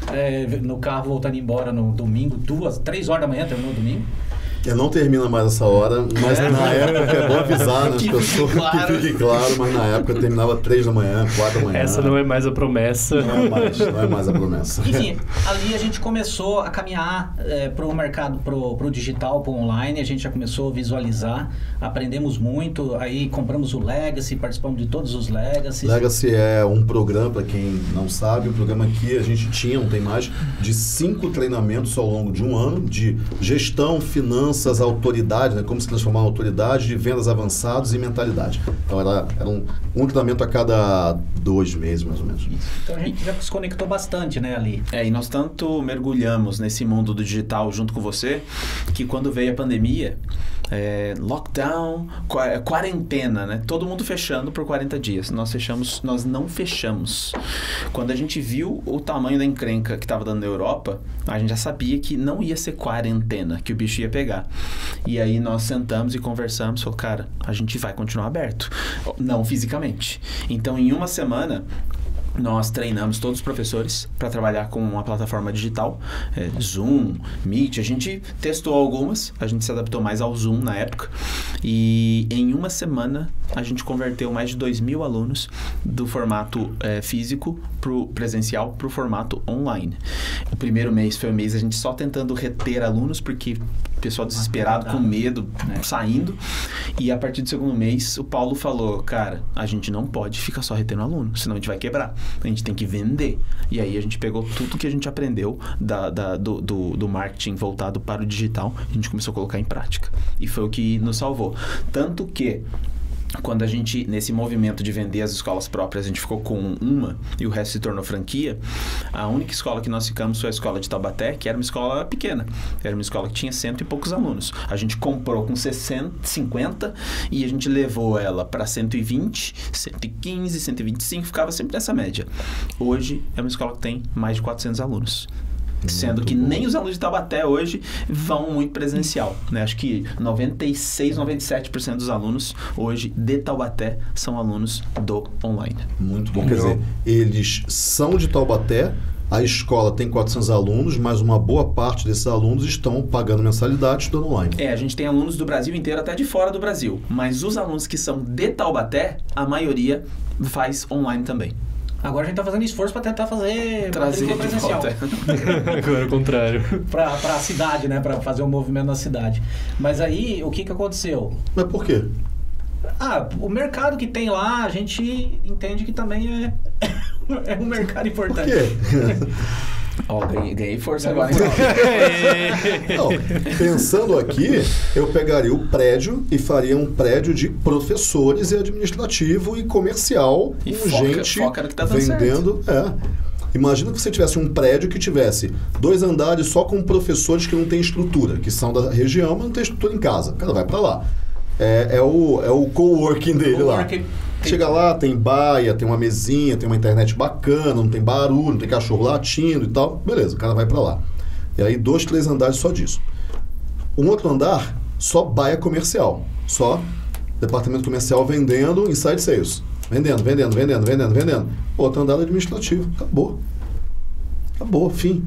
no carro voltando embora no domingo, 3 horas da manhã, terminou o domingo. Não termina mais essa hora, mas na época é bom avisar, né? As pessoas que fique claro, mas na época terminava 3 da manhã, 4 da manhã. Essa não é mais a promessa. Não é mais a promessa. Enfim, ali a gente começou a caminhar pro mercado, pro digital, pro online, a gente já começou a visualizar, aprendemos muito, aí compramos o Legacy, participamos de todos os Legacies. Legacy é um programa, para quem não sabe, um programa que a gente tinha, não tem mais, de 5 treinamentos ao longo de um ano, de gestão, finanças, autoridade, né? Como se transformar em autoridade, de vendas avançados e mentalidade. Então era um treinamento a cada 2 meses, mais ou menos. Então a gente já se conectou bastante, né, ali. E nós tanto mergulhamos nesse mundo do digital junto com você, que quando veio a pandemia, lockdown, quarentena, né? Todo mundo fechando por 40 dias. Nós não fechamos. Quando a gente viu o tamanho da encrenca que estava dando na Europa, a gente já sabia que não ia ser quarentena, que o bicho ia pegar. E aí nós sentamos e conversamos, falou, cara, a gente vai continuar aberto. Não fisicamente. Então, em uma semana... Nós treinamos todos os professores para trabalhar com uma plataforma digital, Zoom, Meet, a gente testou algumas, a gente se adaptou mais ao Zoom na época, e em uma semana a gente converteu mais de 2.000 alunos do formato físico pro presencial para o formato online. O primeiro mês foi um mês a gente só tentando reter alunos, porque o pessoal desesperado, com medo, saindo. E a partir do segundo mês, o Paulo falou, cara, a gente não pode ficar só retendo aluno, senão a gente vai quebrar. A gente tem que vender. E aí a gente pegou tudo que a gente aprendeu do marketing voltado para o digital, a gente começou a colocar em prática. E foi o que nos salvou. Tanto que quando a gente, nesse movimento de vender as escolas próprias, a gente ficou com uma e o resto se tornou franquia, a única escola que nós ficamos foi a escola de Taubaté, que era uma escola pequena. Era uma escola que tinha 100 e poucos alunos. A gente comprou com 50 e a gente levou ela para 120, 115, 125, ficava sempre nessa média. Hoje é uma escola que tem mais de 400 alunos. Sendo que nem os alunos de Taubaté hoje vão muito presencial, né? Acho que 96, 97% dos alunos hoje de Taubaté são alunos do online. Muito bom. Quer dizer, eles são de Taubaté, a escola tem 400 alunos, mas uma boa parte desses alunos estão pagando mensalidade estudando online. A gente tem alunos do Brasil inteiro, até de fora do Brasil. Mas os alunos que são de Taubaté, a maioria faz online também. Agora a gente tá fazendo esforço para tentar trazer presencial. Agora é o contrário. Para a cidade, né? Para fazer um movimento na cidade. Mas aí, o que aconteceu? Mas por quê? O mercado que tem lá, a gente entende que também é um mercado importante. Por quê? Ganhei força agora. Não, pensando aqui, eu pegaria o prédio e faria um prédio de professores e administrativo e comercial, e com gente foca no que tá dando vendendo. Imagina que você tivesse um prédio que tivesse 2 andares só com professores que não têm estrutura, que são da região, mas não tem estrutura em casa. O cara vai para lá. É o coworking dele lá. Chega lá, tem baia, tem uma mesinha, tem uma internet bacana, não tem barulho, não tem cachorro latindo e tal. Beleza, o cara vai pra lá. E aí 2, 3 andares só disso. Um outro andar, só baia comercial. Só departamento comercial vendendo inside sales. Vendendo. Outro andar administrativo. Acabou, fim.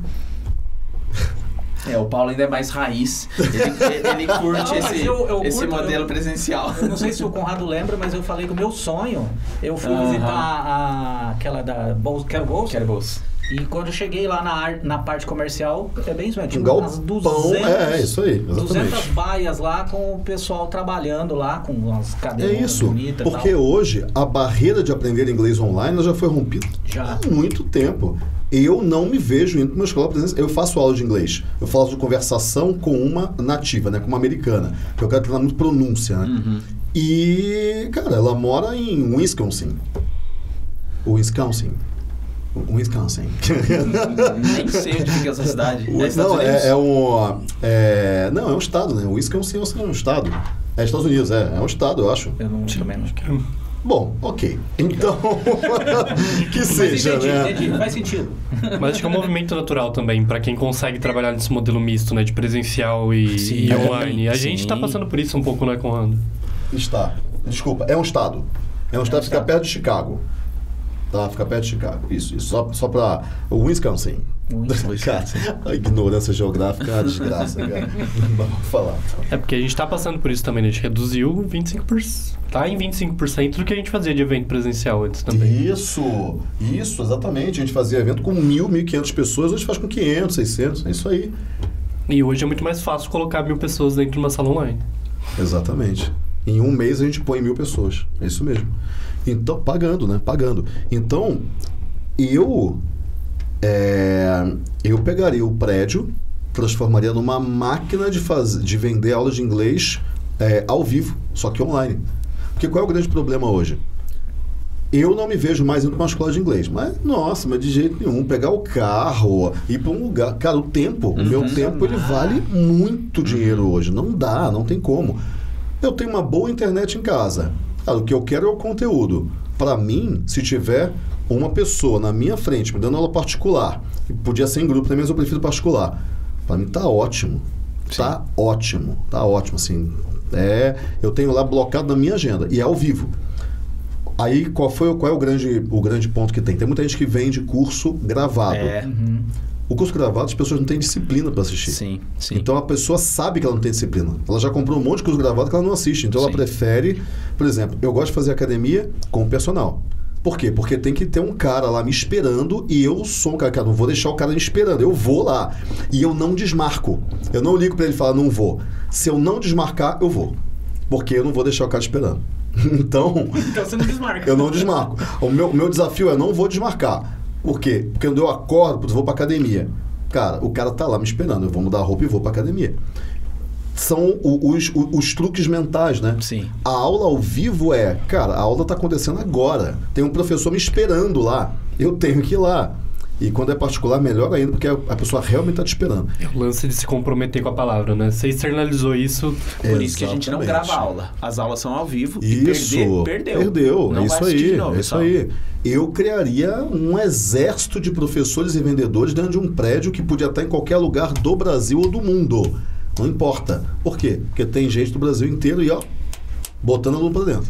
O Paulo ainda é mais raiz. Ele curte esse modelo presencial. Eu não sei se o Conrado lembra, mas eu falei que o meu sonho, eu fui visitar aquela da Quero Bolsa. E quando eu cheguei lá na parte comercial, é bem isso mesmo. Tinha umas 200, isso aí, exatamente. 200 baias lá com o pessoal trabalhando lá, com umas cadeiras bonitas. Porque hoje a barreira de aprender inglês online já foi rompida há muito tempo. Eu não me vejo indo para uma escola presencial. Eu faço aula de inglês. Eu faço de conversação com uma nativa, né? Com uma americana. Que eu quero treinar muito pronúncia, né? Uhum. E, cara, ela mora em Wisconsin. Wisconsin. Nem sei onde fica essa cidade. Não, é um estado, né? Wisconsin é um estado. É Estados Unidos, é um estado, eu acho. Eu também não acho que é. Bom, ok. Então, que seja, entendi, faz sentido. Mas acho que é um movimento natural também, para quem consegue trabalhar nesse modelo misto, né? De presencial e online. A gente está passando por isso um pouco, né, Conrado? Está. Desculpa, é um estado. É um estado que fica perto de Chicago. Tá, fica perto de Chicago. Isso. Só para o Wisconsin. Cara, a ignorância geográfica é uma desgraça, cara. Vamos falar. É porque a gente está passando por isso também, né? A gente reduziu 25%. Tá em 25% do que a gente fazia de evento presencial antes também. Isso, exatamente. A gente fazia evento com 1.000, 1.500 pessoas, hoje faz com 500, 600, é isso aí. E hoje é muito mais fácil colocar 1.000 pessoas dentro de uma sala online. Exatamente. Em um mês a gente põe 1.000 pessoas, é isso mesmo. Então, pagando, né? Pagando. Então, eu pegaria o prédio, transformaria numa máquina de vender aulas de inglês ao vivo, só que online. Porque qual é o grande problema hoje? Eu não me vejo mais indo para uma escola de inglês. Mas de jeito nenhum. Pegar o carro, ir para um lugar... Cara, o meu tempo, ele vale muito dinheiro hoje. Não dá, não tem como. Eu tenho uma boa internet em casa. Cara, o que eu quero é o conteúdo. Para mim, se tiver uma pessoa na minha frente me dando aula particular, podia ser em grupo também, mas eu prefiro particular. Para mim tá ótimo. Sim. Tá ótimo, assim. Eu tenho lá blocado na minha agenda e é ao vivo. Aí qual é o grande ponto que tem? Tem muita gente que vende curso gravado. O curso gravado, as pessoas não têm disciplina para assistir. Sim, sim. Então a pessoa sabe que ela não tem disciplina. Ela já comprou um monte de curso gravado que ela não assiste. Então ela prefere, por exemplo, eu gosto de fazer academia com o personal. Por quê? Porque tem que ter um cara lá me esperando e eu sou um cara que não vou deixar o cara me esperando. Eu vou lá e eu não desmarco. Eu não ligo para ele e falar, não vou. Se eu não desmarcar, eu vou. Porque eu não vou deixar o cara esperando. Então você não desmarca. Eu não desmarco. O meu desafio é não vou desmarcar. Por quê? Porque quando eu acordo, vou pra academia. Cara, o cara tá lá me esperando. Eu vou mudar a roupa e vou pra academia. São os truques mentais, né? Sim. A aula ao vivo cara, a aula tá acontecendo agora. Tem um professor me esperando lá. Eu tenho que ir lá. E quando é particular, melhor ainda, porque a pessoa realmente tá te esperando. É o lance de se comprometer com a palavra, né? Você externalizou isso. Por isso que a gente não grava a aula. As aulas são ao vivo. Isso. E perdeu. Não vai assistir de novo, isso aí. Eu criaria um exército de professores e vendedores dentro de um prédio que podia estar em qualquer lugar do Brasil ou do mundo. Não importa. Por quê? Porque tem gente do Brasil inteiro e, botando a lupa dentro.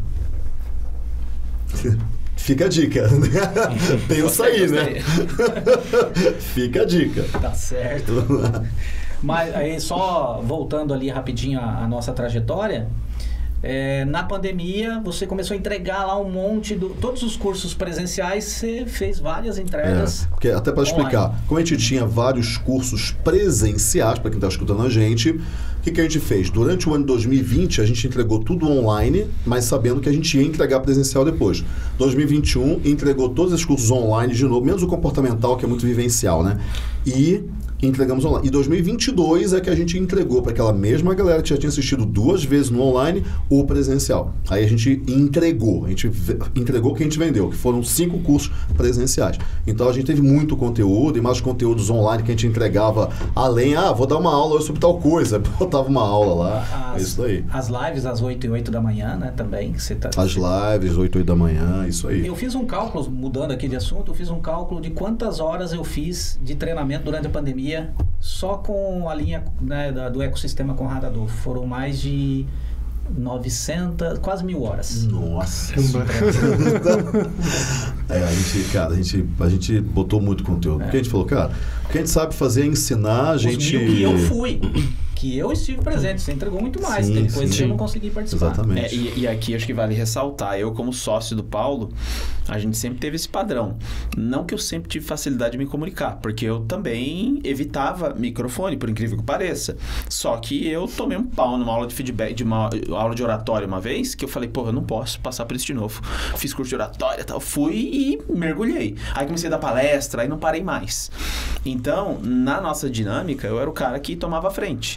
Fica a dica. Pensa aí, né? Fica a dica. Tá certo. Mas aí, só voltando ali rapidinho a nossa trajetória, na pandemia, você começou a entregar lá um monte todos os cursos presenciais, você fez várias entregas. Porque até para explicar, como a gente tinha vários cursos presenciais, para quem está escutando a gente, o que a gente fez? Durante o ano de 2020, a gente entregou tudo online, mas sabendo que a gente ia entregar presencial depois. 2021, entregou todos os cursos online de novo, menos o comportamental, que é muito vivencial, né? E entregamos online. E 2022 é que a gente entregou para aquela mesma galera que já tinha assistido 2 vezes no online o presencial. Aí a gente entregou o que a gente vendeu, que foram 5 cursos presenciais. Então a gente teve muito conteúdo e mais conteúdos online que a gente entregava além, vou dar uma aula hoje sobre tal coisa, botava uma aula lá, é isso aí. As lives às 8 e 8 da manhã, né, também. Que você as lives, 8 e 8 da manhã, isso aí. Eu fiz um cálculo, mudando aqui de assunto, eu fiz um cálculo de quantas horas eu fiz de treinamento durante a pandemia só com a linha, né, do ecossistema Conrado Adolfo. Foram mais de 900, quase 1.000 horas. Nossa. A gente botou muito conteúdo. Porque a gente falou, cara, o que a gente sabe fazer é ensinar, a gente... Os 1.000 que eu fui, que eu estive presente, você entregou muito mais. Tem coisas que eu não consegui participar. Exatamente. E aqui acho que vale ressaltar, eu como sócio do Paulo, a gente sempre teve esse padrão. Não que eu sempre tive facilidade de me comunicar, porque eu também evitava microfone, por incrível que pareça. Só que eu tomei um pau numa aula de feedback, de uma aula de oratória uma vez, que eu falei, eu não posso passar por isso de novo. Fiz curso de oratória e tal, fui e mergulhei. Aí comecei a dar palestra, aí não parei mais. Então, na nossa dinâmica, eu era o cara que tomava a frente.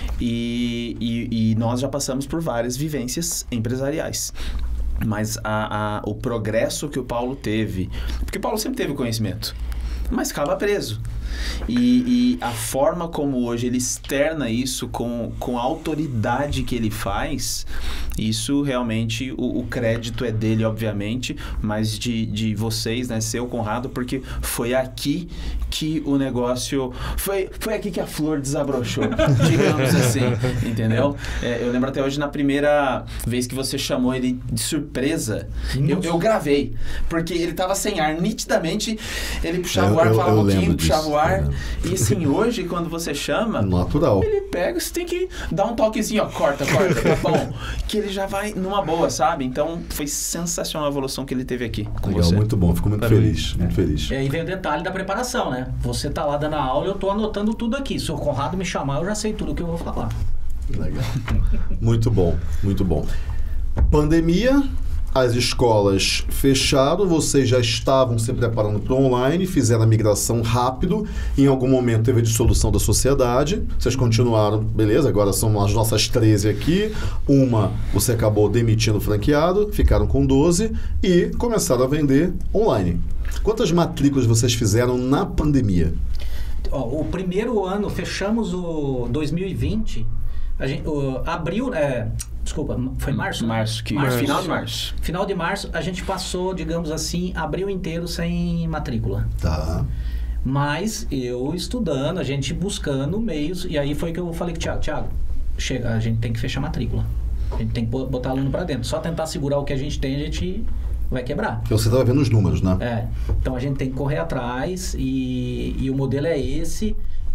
E nós já passamos por várias vivências empresariais. Mas o progresso que o Paulo teve... Porque o Paulo sempre teve conhecimento, mas ficava preso. E a forma como hoje ele externa isso com a autoridade que ele faz, isso realmente, o crédito é dele, obviamente, mas de vocês, né, seu Conrado, porque foi aqui que o negócio... Foi aqui que a flor desabrochou, digamos assim, entendeu? Eu lembro até hoje, na primeira vez que você chamou ele de surpresa, eu gravei, porque ele tava sem ar, nitidamente, ele puxava o ar, falava um pouquinho, puxava o ar. E assim, hoje, quando você chama, natural, ele pega, você tem que dar um toquezinho, corta, tá bom, que ele já vai numa boa, sabe? Então, foi sensacional a evolução que ele teve aqui com legal, você. Muito bom, fico muito feliz, muito feliz. E aí vem o detalhe da preparação, né? Você tá lá dando a aula, eu tô anotando tudo aqui. Se o Conrado me chamar, eu já sei tudo o que eu vou falar. Legal. Muito bom, muito bom. Pandemia... As escolas fecharam, vocês já estavam se preparando para o online, fizeram a migração rápido, em algum momento teve a dissolução da sociedade, vocês continuaram, beleza, agora são as nossas 13 aqui, uma você acabou demitindo o franqueado, ficaram com 12 e começaram a vender online. Quantas matrículas vocês fizeram na pandemia? O primeiro ano, fechamos o 2020, a gente, abril... Desculpa, foi março? Final de março. Final de março, a gente passou, digamos assim, abril inteiro sem matrícula. Tá. Mas eu estudando, a gente buscando meios, e aí foi que eu falei com o Thiago, chega, a gente tem que fechar a matrícula. A gente tem que botar aluno para dentro. Só tentar segurar o que a gente tem, a gente vai quebrar. Você estava vendo os números, né? Então a gente tem que correr atrás e o modelo é esse,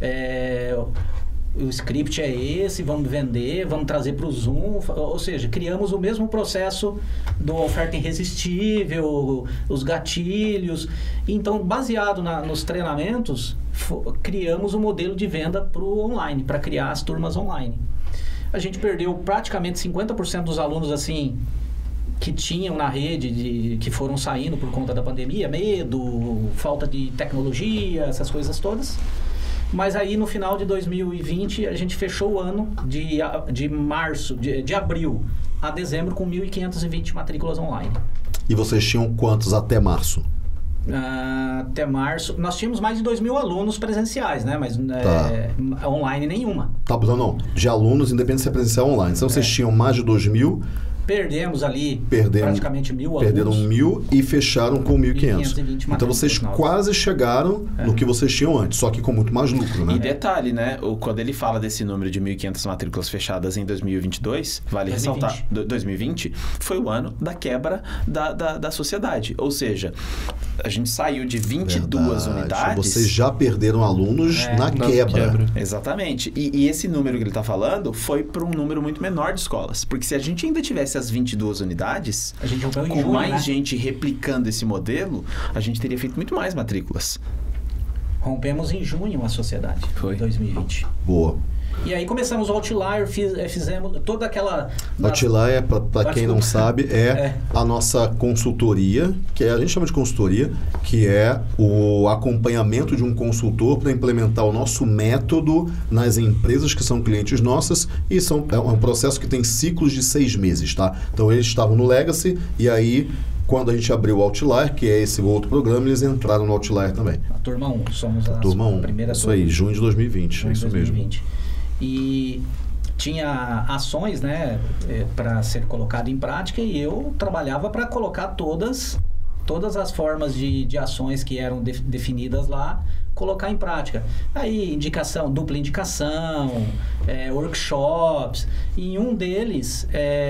o script é esse, vamos vender, vamos trazer para o Zoom, ou seja, criamos o mesmo processo da oferta irresistível, os gatilhos. Então, baseado nos treinamentos, criamos um modelo de venda para o online, para criar as turmas online. A gente perdeu praticamente 50% dos alunos assim que tinham na rede, que foram saindo por conta da pandemia, medo, falta de tecnologia, essas coisas todas. Mas aí no final de 2020 a gente fechou o ano de abril a dezembro com 1.520 matrículas online. E vocês tinham quantos até março? Até março, nós tínhamos mais de 2.000 alunos presenciais, né? Mas online nenhuma. Tá, não. De alunos, independente se é presencial ou online. Então vocês tinham mais de 2.000. Perdemos ali praticamente 1.000 alunos. Perderam 1.000 e fecharam com 1.500. Então vocês quase chegaram no que vocês tinham antes, só que com muito mais lucro, né? E detalhe, né? Quando ele fala desse número de 1.500 matrículas fechadas em 2022, vale ressaltar, 2020 foi o ano da quebra da sociedade. Ou seja, a gente saiu de 22 unidades... Vocês já perderam alunos na quebra. Exatamente. E esse número que ele está falando foi para um número muito menor de escolas. Porque se a gente ainda tivesse as 22 unidades, a gente com mais gente replicando esse modelo, a gente teria feito muito mais matrículas. Rompemos em junho a sociedade, em 2020. Boa. E aí começamos o Outlier, fizemos toda aquela... Outlier, para quem não sabe, é a nossa consultoria, que a gente chama de consultoria, que é o acompanhamento de um consultor para implementar o nosso método nas empresas que são clientes nossas, e é um processo que tem ciclos de 6 meses, tá? Então eles estavam no Legacy, e aí quando a gente abriu o Outlier, que é esse outro programa, eles entraram no Outlier também. A turma 1, somos a turma 1. Primeira isso aí, junho de 2020, isso 2020. Mesmo. E tinha ações, né, para ser colocado em prática, e eu trabalhava para colocar todas as formas de ações que eram definidas lá, colocar em prática. Aí, dupla indicação, workshops. E em um deles,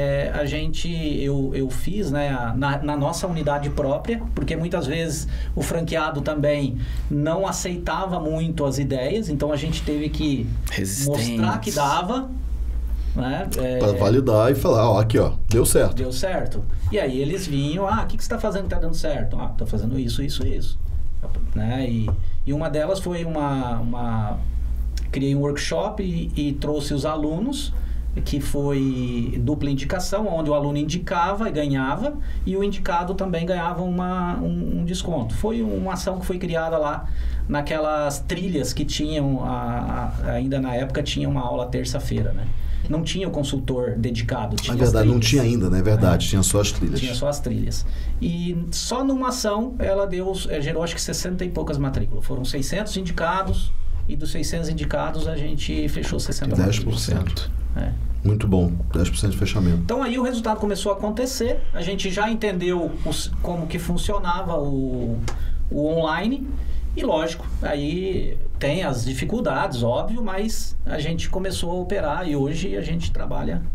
eu fiz, né, na nossa unidade própria, porque muitas vezes o franqueado também não aceitava muito as ideias, então a gente teve que mostrar que dava, né? Para validar e falar, aqui, deu certo. Deu certo. E aí eles vinham, o que você está fazendo que está dando certo? Estou fazendo isso. Né? E uma delas foi criei um workshop e trouxe os alunos, que foi dupla indicação, onde o aluno indicava e ganhava, e o indicado também ganhava um desconto. Foi uma ação que foi criada lá naquelas trilhas que tinham, ainda na época tinha uma aula terça-feira, né? Não tinha o consultor dedicado. Tinha verdade, não tinha ainda, né? Verdade, tinha só as trilhas. Tinha só as trilhas. E só numa ação, ela gerou acho que 60 e poucas matrículas. Foram 600 indicados, e dos 600 indicados a gente fechou 60 matrículas. 10%. Muito bom, 10% de fechamento. Então aí o resultado começou a acontecer, a gente já entendeu como que funcionava o online, e lógico, aí tem as dificuldades, óbvio, mas a gente começou a operar e hoje a gente trabalha,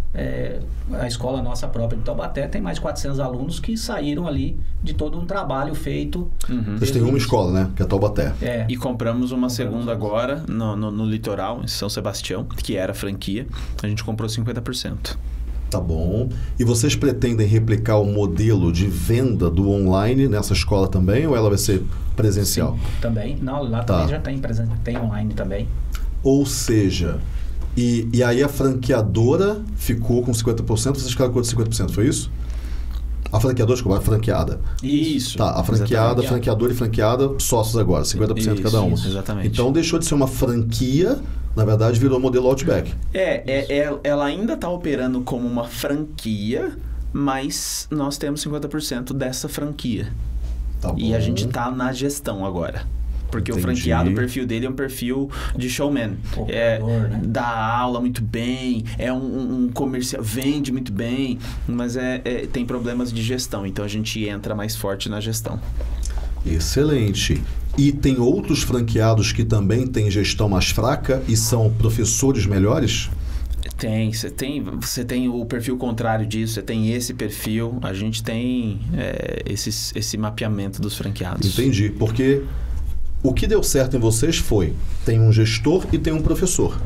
a escola nossa própria de Taubaté tem mais de 400 alunos que saíram ali de todo um trabalho feito. Vocês têm uma escola, né? Que é Taubaté. E compramos uma segunda agora no litoral, em São Sebastião, que era franquia. A gente comprou 50%. Tá bom. E vocês pretendem replicar o modelo de venda do online nessa escola também, ou ela vai ser presencial? Sim, também. Não, lá também já tem online também. Ou seja, e aí a franqueadora ficou com 50%, vocês ficaram com 50%, foi isso? A franqueadora, desculpa, a franqueada. Isso. Tá, a franqueada, franqueadora e franqueada, sócios agora, 50% cada uma. Exatamente. Então deixou de ser uma franquia, na verdade virou modelo Outback. Ela ainda está operando como uma franquia, mas nós temos 50% dessa franquia. Tá bom. E a gente está na gestão agora. Porque Entendi. o franqueado, o perfil dele é um perfil de showman. Né? Dá aula muito bem, é um comercial, vende muito bem, mas tem problemas de gestão. Então a gente entra mais forte na gestão. Excelente. E tem outros franqueados que também têm gestão mais fraca e são professores melhores? Você tem o perfil contrário disso, você tem esse perfil, a gente tem esse mapeamento dos franqueados. Entendi, porque o que deu certo em vocês foi, tem um gestor e tem um professor.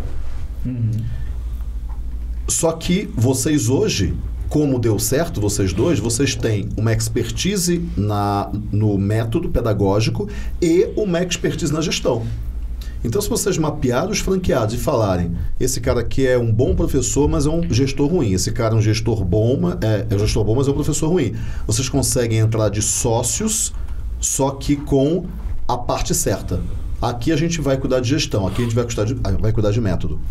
Só que vocês hoje, como deu certo, vocês dois, vocês têm uma expertise no método pedagógico e uma expertise na gestão. Então, se vocês mapearem os franqueados e falarem, esse cara aqui é um bom professor, mas é um gestor ruim. Esse cara é um gestor bom, é um gestor bom, mas é um professor ruim. Vocês conseguem entrar de sócios, só que com a parte certa. Aqui a gente vai cuidar de gestão, aqui a gente vai cuidar de método.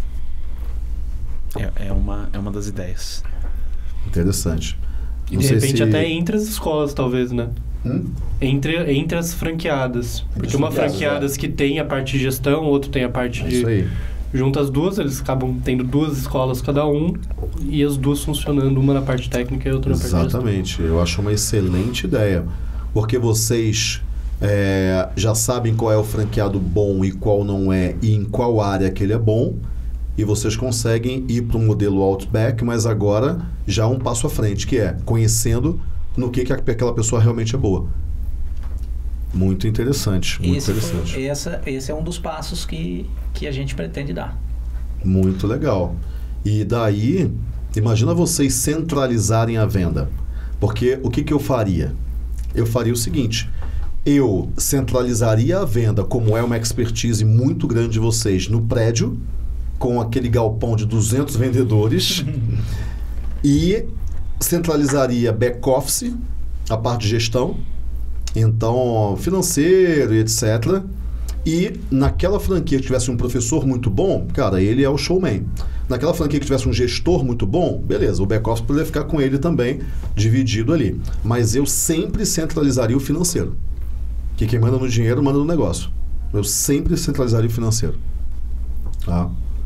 É uma das ideias. Interessante. E de repente até entre as escolas, talvez, né? Entre as franqueadas. Porque uma franqueadas que tem a parte de gestão, outro tem a parte de... Isso aí. Junta as duas, eles acabam tendo 2 escolas cada um e as duas funcionando, uma na parte técnica e outra na parte de gestão. Exatamente. Eu acho uma excelente ideia. Porque vocês já sabem qual é o franqueado bom e qual não é e em qual área que ele é bom. E vocês conseguem ir para o modelo Outback, mas agora já um passo à frente, que é conhecendo no que aquela pessoa realmente é boa. Muito interessante. Esse é um dos passos que a gente pretende dar. Muito legal. E daí, imagina vocês centralizarem a venda. Porque o que eu faria? Eu faria o seguinte: eu centralizaria a venda, como é uma expertise muito grande de vocês, no prédio, com aquele galpão de 200 vendedores e centralizaria back-office, a parte de gestão, então financeiro e etc. E naquela franquia que tivesse um professor muito bom, cara, ele é o showman. Naquela franquia que tivesse um gestor muito bom, beleza, o back-office poderia ficar com ele também, dividido ali. Mas eu sempre centralizaria o financeiro. Que quem manda no dinheiro, manda no negócio. Eu sempre centralizaria o financeiro. Tá?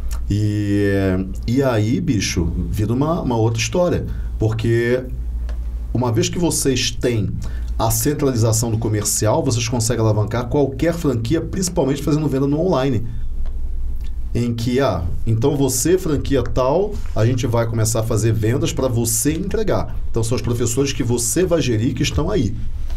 E aí, bicho, vira uma outra história. Porque uma vez que vocês têm a centralização do comercial, vocês conseguem alavancar qualquer franquia, principalmente fazendo venda no online. Em que, então você, franquia tal, a gente vai começar a fazer vendas para você entregar. Então são os professores que você vai gerir que estão aí.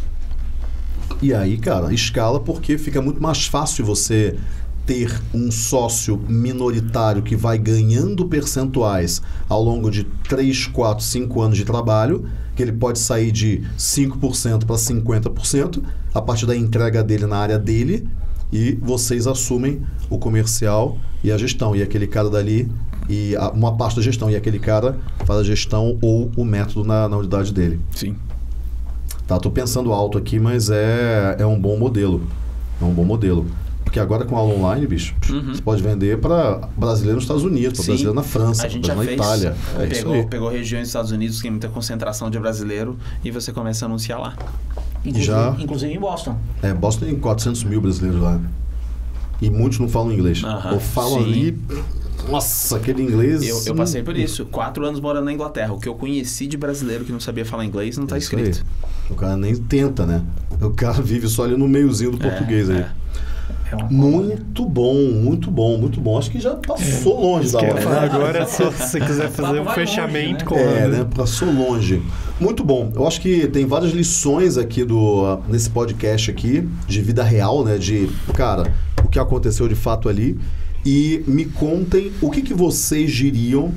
E aí, cara, escala, porque fica muito mais fácil você ter um sócio minoritário que vai ganhando percentuais ao longo de 3, 4, 5 anos de trabalho, que ele pode sair de 5% para 50% a partir da entrega dele na área dele, e vocês assumem o comercial e a gestão, e aquele cara dali, e uma parte da gestão, e aquele cara faz a gestão ou o método na unidade dele. Sim. Tá, tô pensando alto aqui, mas é um bom modelo. É um bom modelo. Porque agora com aula online, bicho, você pode vender para brasileiro nos Estados Unidos, para brasileiro na França, para brasileiro na Itália. Pegou regiões dos Estados Unidos que tem muita concentração de brasileiro e você começa a anunciar lá. Inclusive em Boston. Boston tem 400 mil brasileiros lá. E muitos não falam inglês. Ou falam ali... Nossa, aquele inglês... Eu passei por isso. 4 anos morando na Inglaterra. O que eu conheci de brasileiro que não sabia falar inglês não está escrito. Aí. O cara nem tenta, né? O cara vive só ali no meiozinho do português aí. Muito bom, muito bom, muito bom. Acho que já passou longe da hora. Agora, se você quiser fazer um fechamento longe, né? Passou longe. Muito bom. Eu acho que tem várias lições aqui nesse podcast aqui, de vida real, né? De, cara, o que aconteceu de fato ali. E me contem o que vocês diriam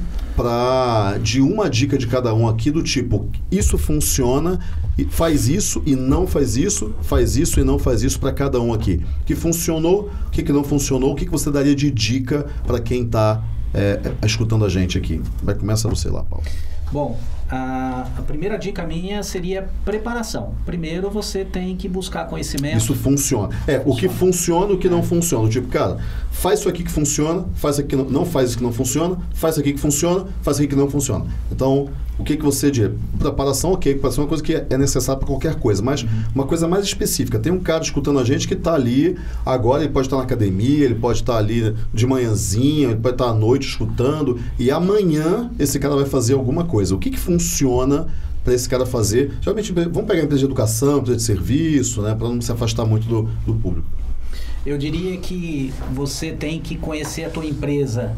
de uma dica de cada um aqui, do tipo, isso funciona, faz isso e não faz isso e não faz isso para cada um aqui. O que funcionou, o que não funcionou, o que você daria de dica para quem está escutando a gente aqui? Vai começar você lá, Paulo. Bom, a primeira dica minha seria preparação. Primeiro você tem que buscar conhecimento. Isso funciona. O que funciona e o que não funciona. Tipo, cara, faz isso aqui que funciona, faz isso aqui que não faz isso que não funciona, faz isso aqui que funciona, faz isso aqui que não funciona. Então, o que você diz? Preparação, ok, preparação é uma coisa que é necessária para qualquer coisa, mas uma coisa mais específica. Tem um cara escutando a gente que está ali, agora ele pode estar na academia, ele pode estar ali de manhãzinha, ele pode estar à noite escutando, e amanhã esse cara vai fazer alguma coisa. O que funciona para esse cara fazer? Geralmente, vamos pegar a empresa de educação, empresa de serviço, né, para não se afastar muito do público. Eu diria que você tem que conhecer a tua empresa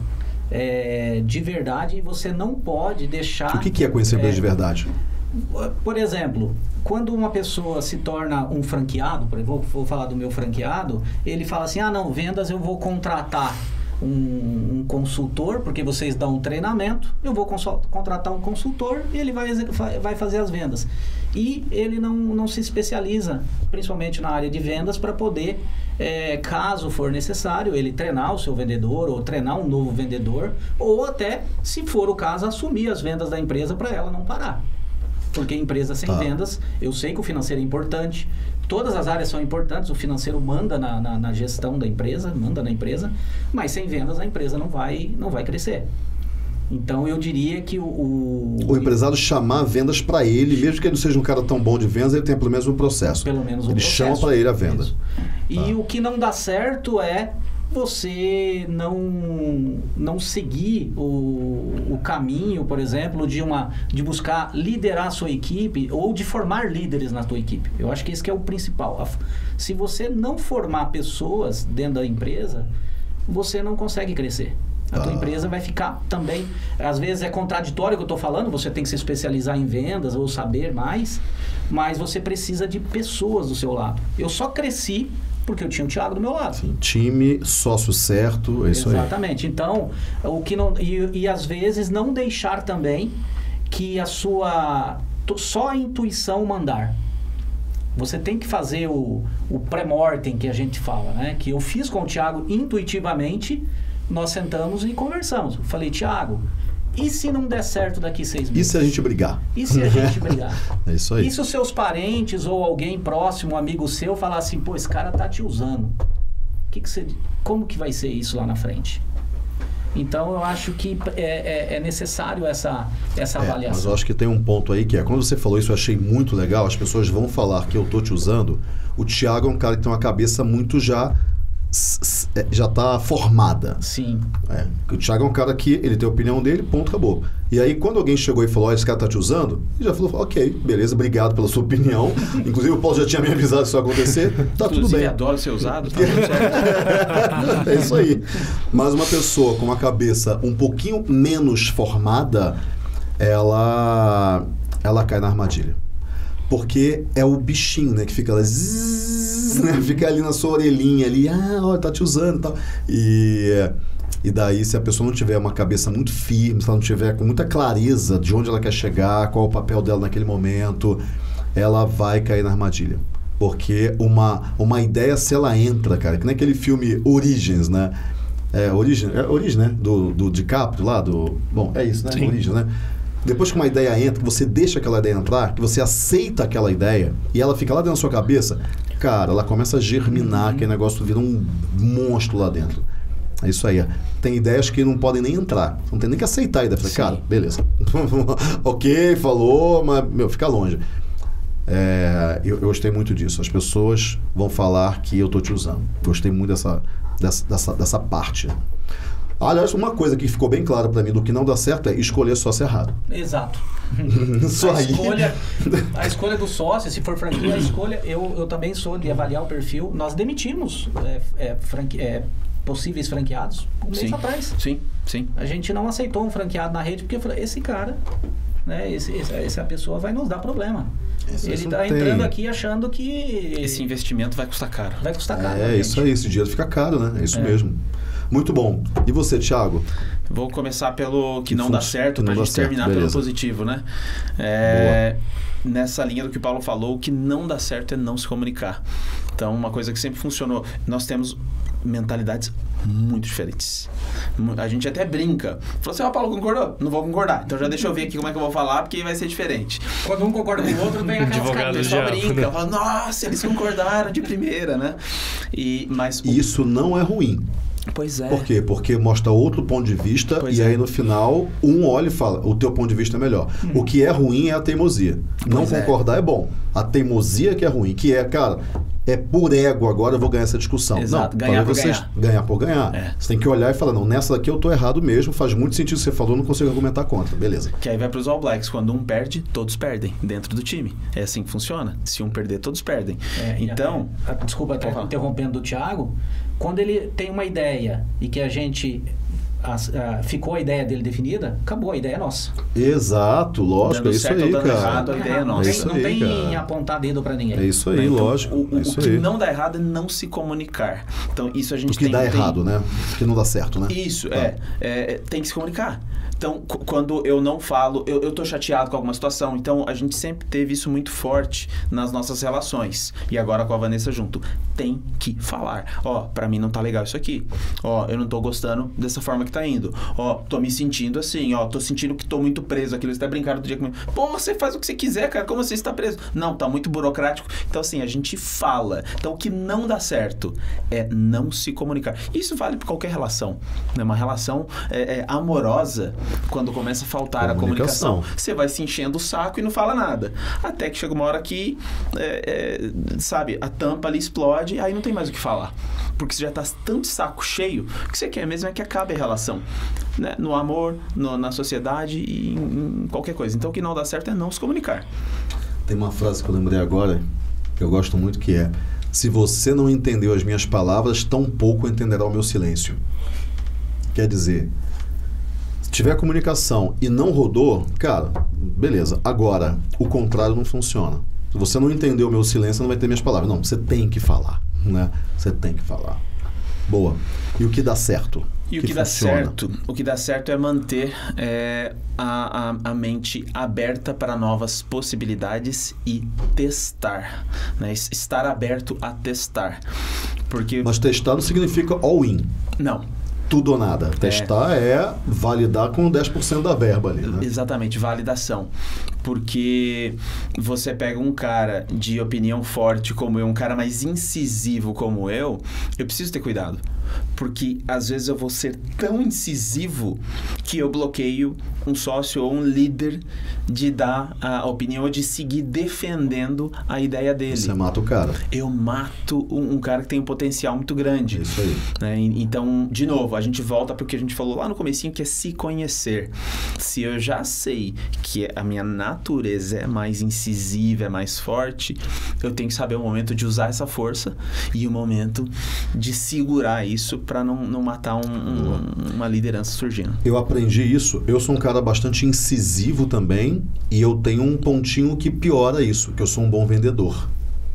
de verdade, e você não pode deixar... O que é conhecer a empresa de verdade? Por exemplo, quando uma pessoa se torna um franqueado, por exemplo, vou falar do meu franqueado, ele fala assim, não, vendas eu vou contratar um consultor, porque vocês dão um treinamento, eu vou contratar um consultor e ele vai fazer as vendas. E ele não se especializa, principalmente na área de vendas, para poder, caso for necessário, ele treinar o seu vendedor ou treinar um novo vendedor, ou até, se for o caso, assumir as vendas da empresa para ela não parar. Porque empresa sem vendas, eu sei que o financeiro é importante, todas as áreas são importantes, o financeiro manda na gestão da empresa, manda na empresa, mas sem vendas a empresa não vai crescer. Então eu diria que o empresário chamar vendas para ele, mesmo que ele não seja um cara tão bom de vendas, ele tem pelo menos um processo. Pelo menos um ele processo. Chama para ele a venda. E o que não dá certo é você não seguir o caminho, por exemplo, de buscar liderar a sua equipe ou de formar líderes na tua equipe. Eu acho que esse que é o principal. Se você não formar pessoas dentro da empresa, você não consegue crescer. A tua empresa vai ficar também... Às vezes é contraditório o que eu estou falando, você tem que se especializar em vendas ou saber mais, mas você precisa de pessoas do seu lado. Eu só cresci porque eu tinha o Thiago do meu lado. Sim, time, sócio certo, é isso aí. Exatamente. Então, o que não... E às vezes não deixar também que só a intuição mandar. Você tem que fazer o pré-mortem que a gente fala, né? Que eu fiz com o Thiago intuitivamente, nós sentamos e conversamos. Eu falei, Thiago, e se não der certo daqui 6 meses? E se a gente brigar? E se a gente brigar? É isso aí. E se os seus parentes ou alguém próximo, um amigo seu, falar assim, pô, esse cara tá te usando. Como que vai ser isso lá na frente? Então, eu acho que é necessário essa avaliação. Mas eu acho que tem um ponto aí que quando você falou isso, eu achei muito legal, as pessoas vão falar que eu tô te usando. O Thiago é um cara que tem uma cabeça muito já está formada. Sim. O Thiago é um cara que ele tem a opinião dele, ponto, acabou. E aí, quando alguém chegou e falou, esse cara tá te usando, ele já falou, ok, beleza, obrigado pela sua opinião. Inclusive, o Paulo já tinha me avisado que isso ia acontecer, tá tudo bem. Adoro ser usado, tá tudo certo. É isso aí. Mas uma pessoa com uma cabeça um pouquinho menos formada, ela cai na armadilha. Porque é o bichinho, né? Que fica lá, né? Fica ali na sua orelhinha ali, tá te usando e tal. E daí, se a pessoa não tiver uma cabeça muito firme, se ela não tiver com muita clareza de onde ela quer chegar, qual é o papel dela naquele momento, ela vai cair na armadilha. Porque uma ideia, se ela entra, cara, que nem aquele filme Origins, né? Origem, né? Do DiCaprio lá, bom, é isso, né? Sim. Origem, né? Depois que uma ideia entra, que você deixa aquela ideia entrar, que você aceita aquela ideia e ela fica lá dentro da sua cabeça, cara, ela começa a germinar, aquele negócio vira um monstro lá dentro. É isso aí. Tem ideias que não podem nem entrar. Não tem nem que aceitar a ideia. Falei, cara, beleza. Ok, falou, mas, fica longe. Eu gostei muito disso. As pessoas vão falar que eu tô te usando. Gostei muito dessa parte. Aliás, uma coisa que ficou bem clara para mim do que não dá certo é escolher sócio errado. Exato. Só a escolha do sócio, se for franquia, a escolha... Eu também sou de avaliar o perfil. Nós demitimos possíveis franqueados um mês atrás. Sim. A gente não aceitou um franqueado na rede porque eu falei, esse cara, né, essa pessoa vai nos dar problema. Ele está entrando aqui achando que... Esse investimento vai custar caro. Vai custar caro. Isso aí, esse dinheiro fica caro, né? É isso mesmo. Muito bom. E você, Thiago? Vou começar pelo que não dá certo, para a gente terminar beleza. pelo positivo, né? Nessa linha do que o Paulo falou, o que não dá certo é não se comunicar. Então, uma coisa que sempre funcionou, nós temos mentalidades muito diferentes. A gente até brinca. Falou assim, Paulo, concordou? Não vou concordar. Então já deixa eu ver aqui como é que eu vou falar, porque vai ser diferente. Quando um concorda com o outro, vem aquelas caras. O pessoal brinca. Fala, nossa, eles concordaram de primeira, né? Isso não é ruim. Pois é. Por quê? Porque mostra outro ponto de vista aí no final um olha e fala, o teu ponto de vista é melhor. O que é ruim é a teimosia. Não concordar é bom. A teimosia que é ruim, que é, cara, é por ego agora eu vou ganhar essa discussão. Exato, não, ganhar por ganhar. Você tem que olhar e falar, não, nessa daqui eu tô errado mesmo, faz muito sentido o que você falou, não consigo argumentar contra. Beleza. Que aí vai pros All Blacks, quando um perde, todos perdem dentro do time. É assim que funciona. Se um perder, todos perdem. Então... Desculpa, interrompendo do Thiago, quando ele tem uma ideia e que a gente ficou a ideia dele definida, acabou, a ideia é nossa. Exato, lógico, Dando é isso certo aí, ou dando cara. errado, a ideia é nossa. isso Não aí, tem cara. apontar dedo pra ninguém. É isso aí, Então, lógico. O é isso que aí. não dá errado é não se comunicar. Então, isso a gente O que dá errado, né? O que não dá certo, né? Isso, Tá. tem que se comunicar. Então, quando eu não falo, eu tô chateado com alguma situação. Então, a gente sempre teve isso muito forte nas nossas relações. E agora com a Vanessa junto. Tem que falar. Ó, pra mim não tá legal isso aqui. Ó, eu não tô gostando dessa forma que tá indo. Ó, tô me sentindo assim. Ó, tô sentindo que tô muito preso. Aquilo, você até brincaram outro dia comigo. Pô, você faz o que você quiser, cara. Como você está preso? Não, tá muito burocrático. Então, assim, a gente fala. Então, o que não dá certo é não se comunicar. Isso vale pra qualquer relação. Né? Uma relação amorosa, quando começa a faltar a comunicação, você vai se enchendo o saco e não fala nada. Até que chega uma hora que, sabe, a tampa ali explode, aí não tem mais o que falar. Porque você já tá tão de saco cheio, o que você quer mesmo é que acabe a relação. Né? No amor, na sociedade e em qualquer coisa. Então o que não dá certo é não se comunicar. Tem uma frase que eu lembrei agora, que eu gosto muito, que é: se você não entendeu as minhas palavras, tampouco entenderá o meu silêncio. Quer dizer, se tiver comunicação e não rodou, cara, beleza. Agora, o contrário não funciona. Se você não entendeu o meu silêncio, não vai ter minhas palavras. Não, você tem que falar, né? Você tem que falar. Boa. E o que dá certo? E o que dá certo? O que dá certo é manter a mente aberta para novas possibilidades e testar. Né? Estar aberto a testar. Porque... Mas testar não significa all-in. Não. Tudo ou nada. Testar é validar com 10% da verba ali, né? Exatamente, validação. Porque você pega um cara de opinião forte como eu, um cara mais incisivo como eu preciso ter cuidado. Porque às vezes eu vou ser tão incisivo que eu bloqueio um sócio ou um líder de dar a opinião ou de seguir defendendo a ideia dele. Você mata o cara. Eu mato um cara que tem um potencial muito grande. Isso aí. Né? Então, de novo, a gente volta para o que a gente falou lá no comecinho, que é se conhecer. Se eu já sei que a minha natureza é mais incisiva, é mais forte, eu tenho que saber o momento de usar essa força e o momento de segurar isso para não matar uma liderança surgindo. Eu aprendi isso. Eu sou um cara bastante incisivo também e eu tenho um pontinho que piora isso, que eu sou um bom vendedor.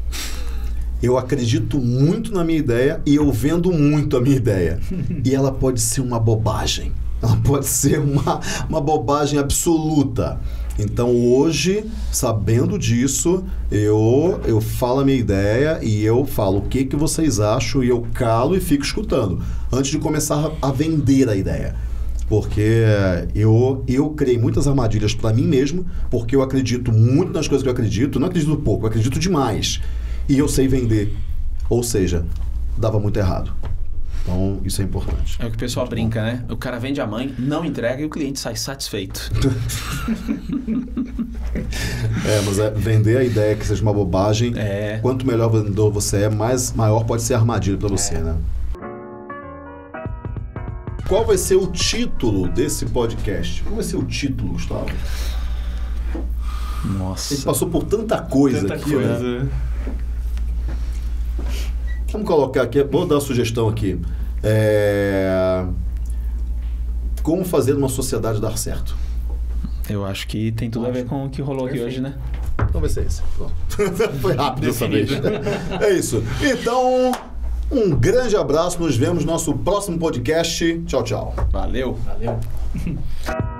Eu acredito muito na minha ideia e eu vendo muito a minha ideia. E ela pode ser uma bobagem. Ela pode ser uma bobagem absoluta. Então, hoje, sabendo disso, eu falo a minha ideia e eu falo o que vocês acham e eu calo e fico escutando antes de começar a vender a ideia. Porque eu criei muitas armadilhas para mim mesmo, porque eu acredito muito nas coisas que eu acredito, não acredito pouco, eu acredito demais. E eu sei vender. Ou seja, dava muito errado. Então, isso é importante. É o que o pessoal brinca, né? O cara vende a mãe, não entrega e o cliente sai satisfeito. Mas vender a ideia que seja uma bobagem, quanto melhor vendedor você é, maior pode ser a armadilha para você, né? Qual vai ser o título desse podcast? Qual vai ser o título, Gustavo? Nossa. A gente passou por tanta coisa aqui, né? Vamos colocar aqui, vou dar uma sugestão aqui. Como fazer uma sociedade dar certo? Eu acho que tem tudo a ver com o que rolou aqui hoje, né? Então vai ser esse. Pronto. Foi rápido dessa vez. É isso. Então, um grande abraço. Nos vemos no nosso próximo podcast. Tchau, tchau. Valeu. Valeu.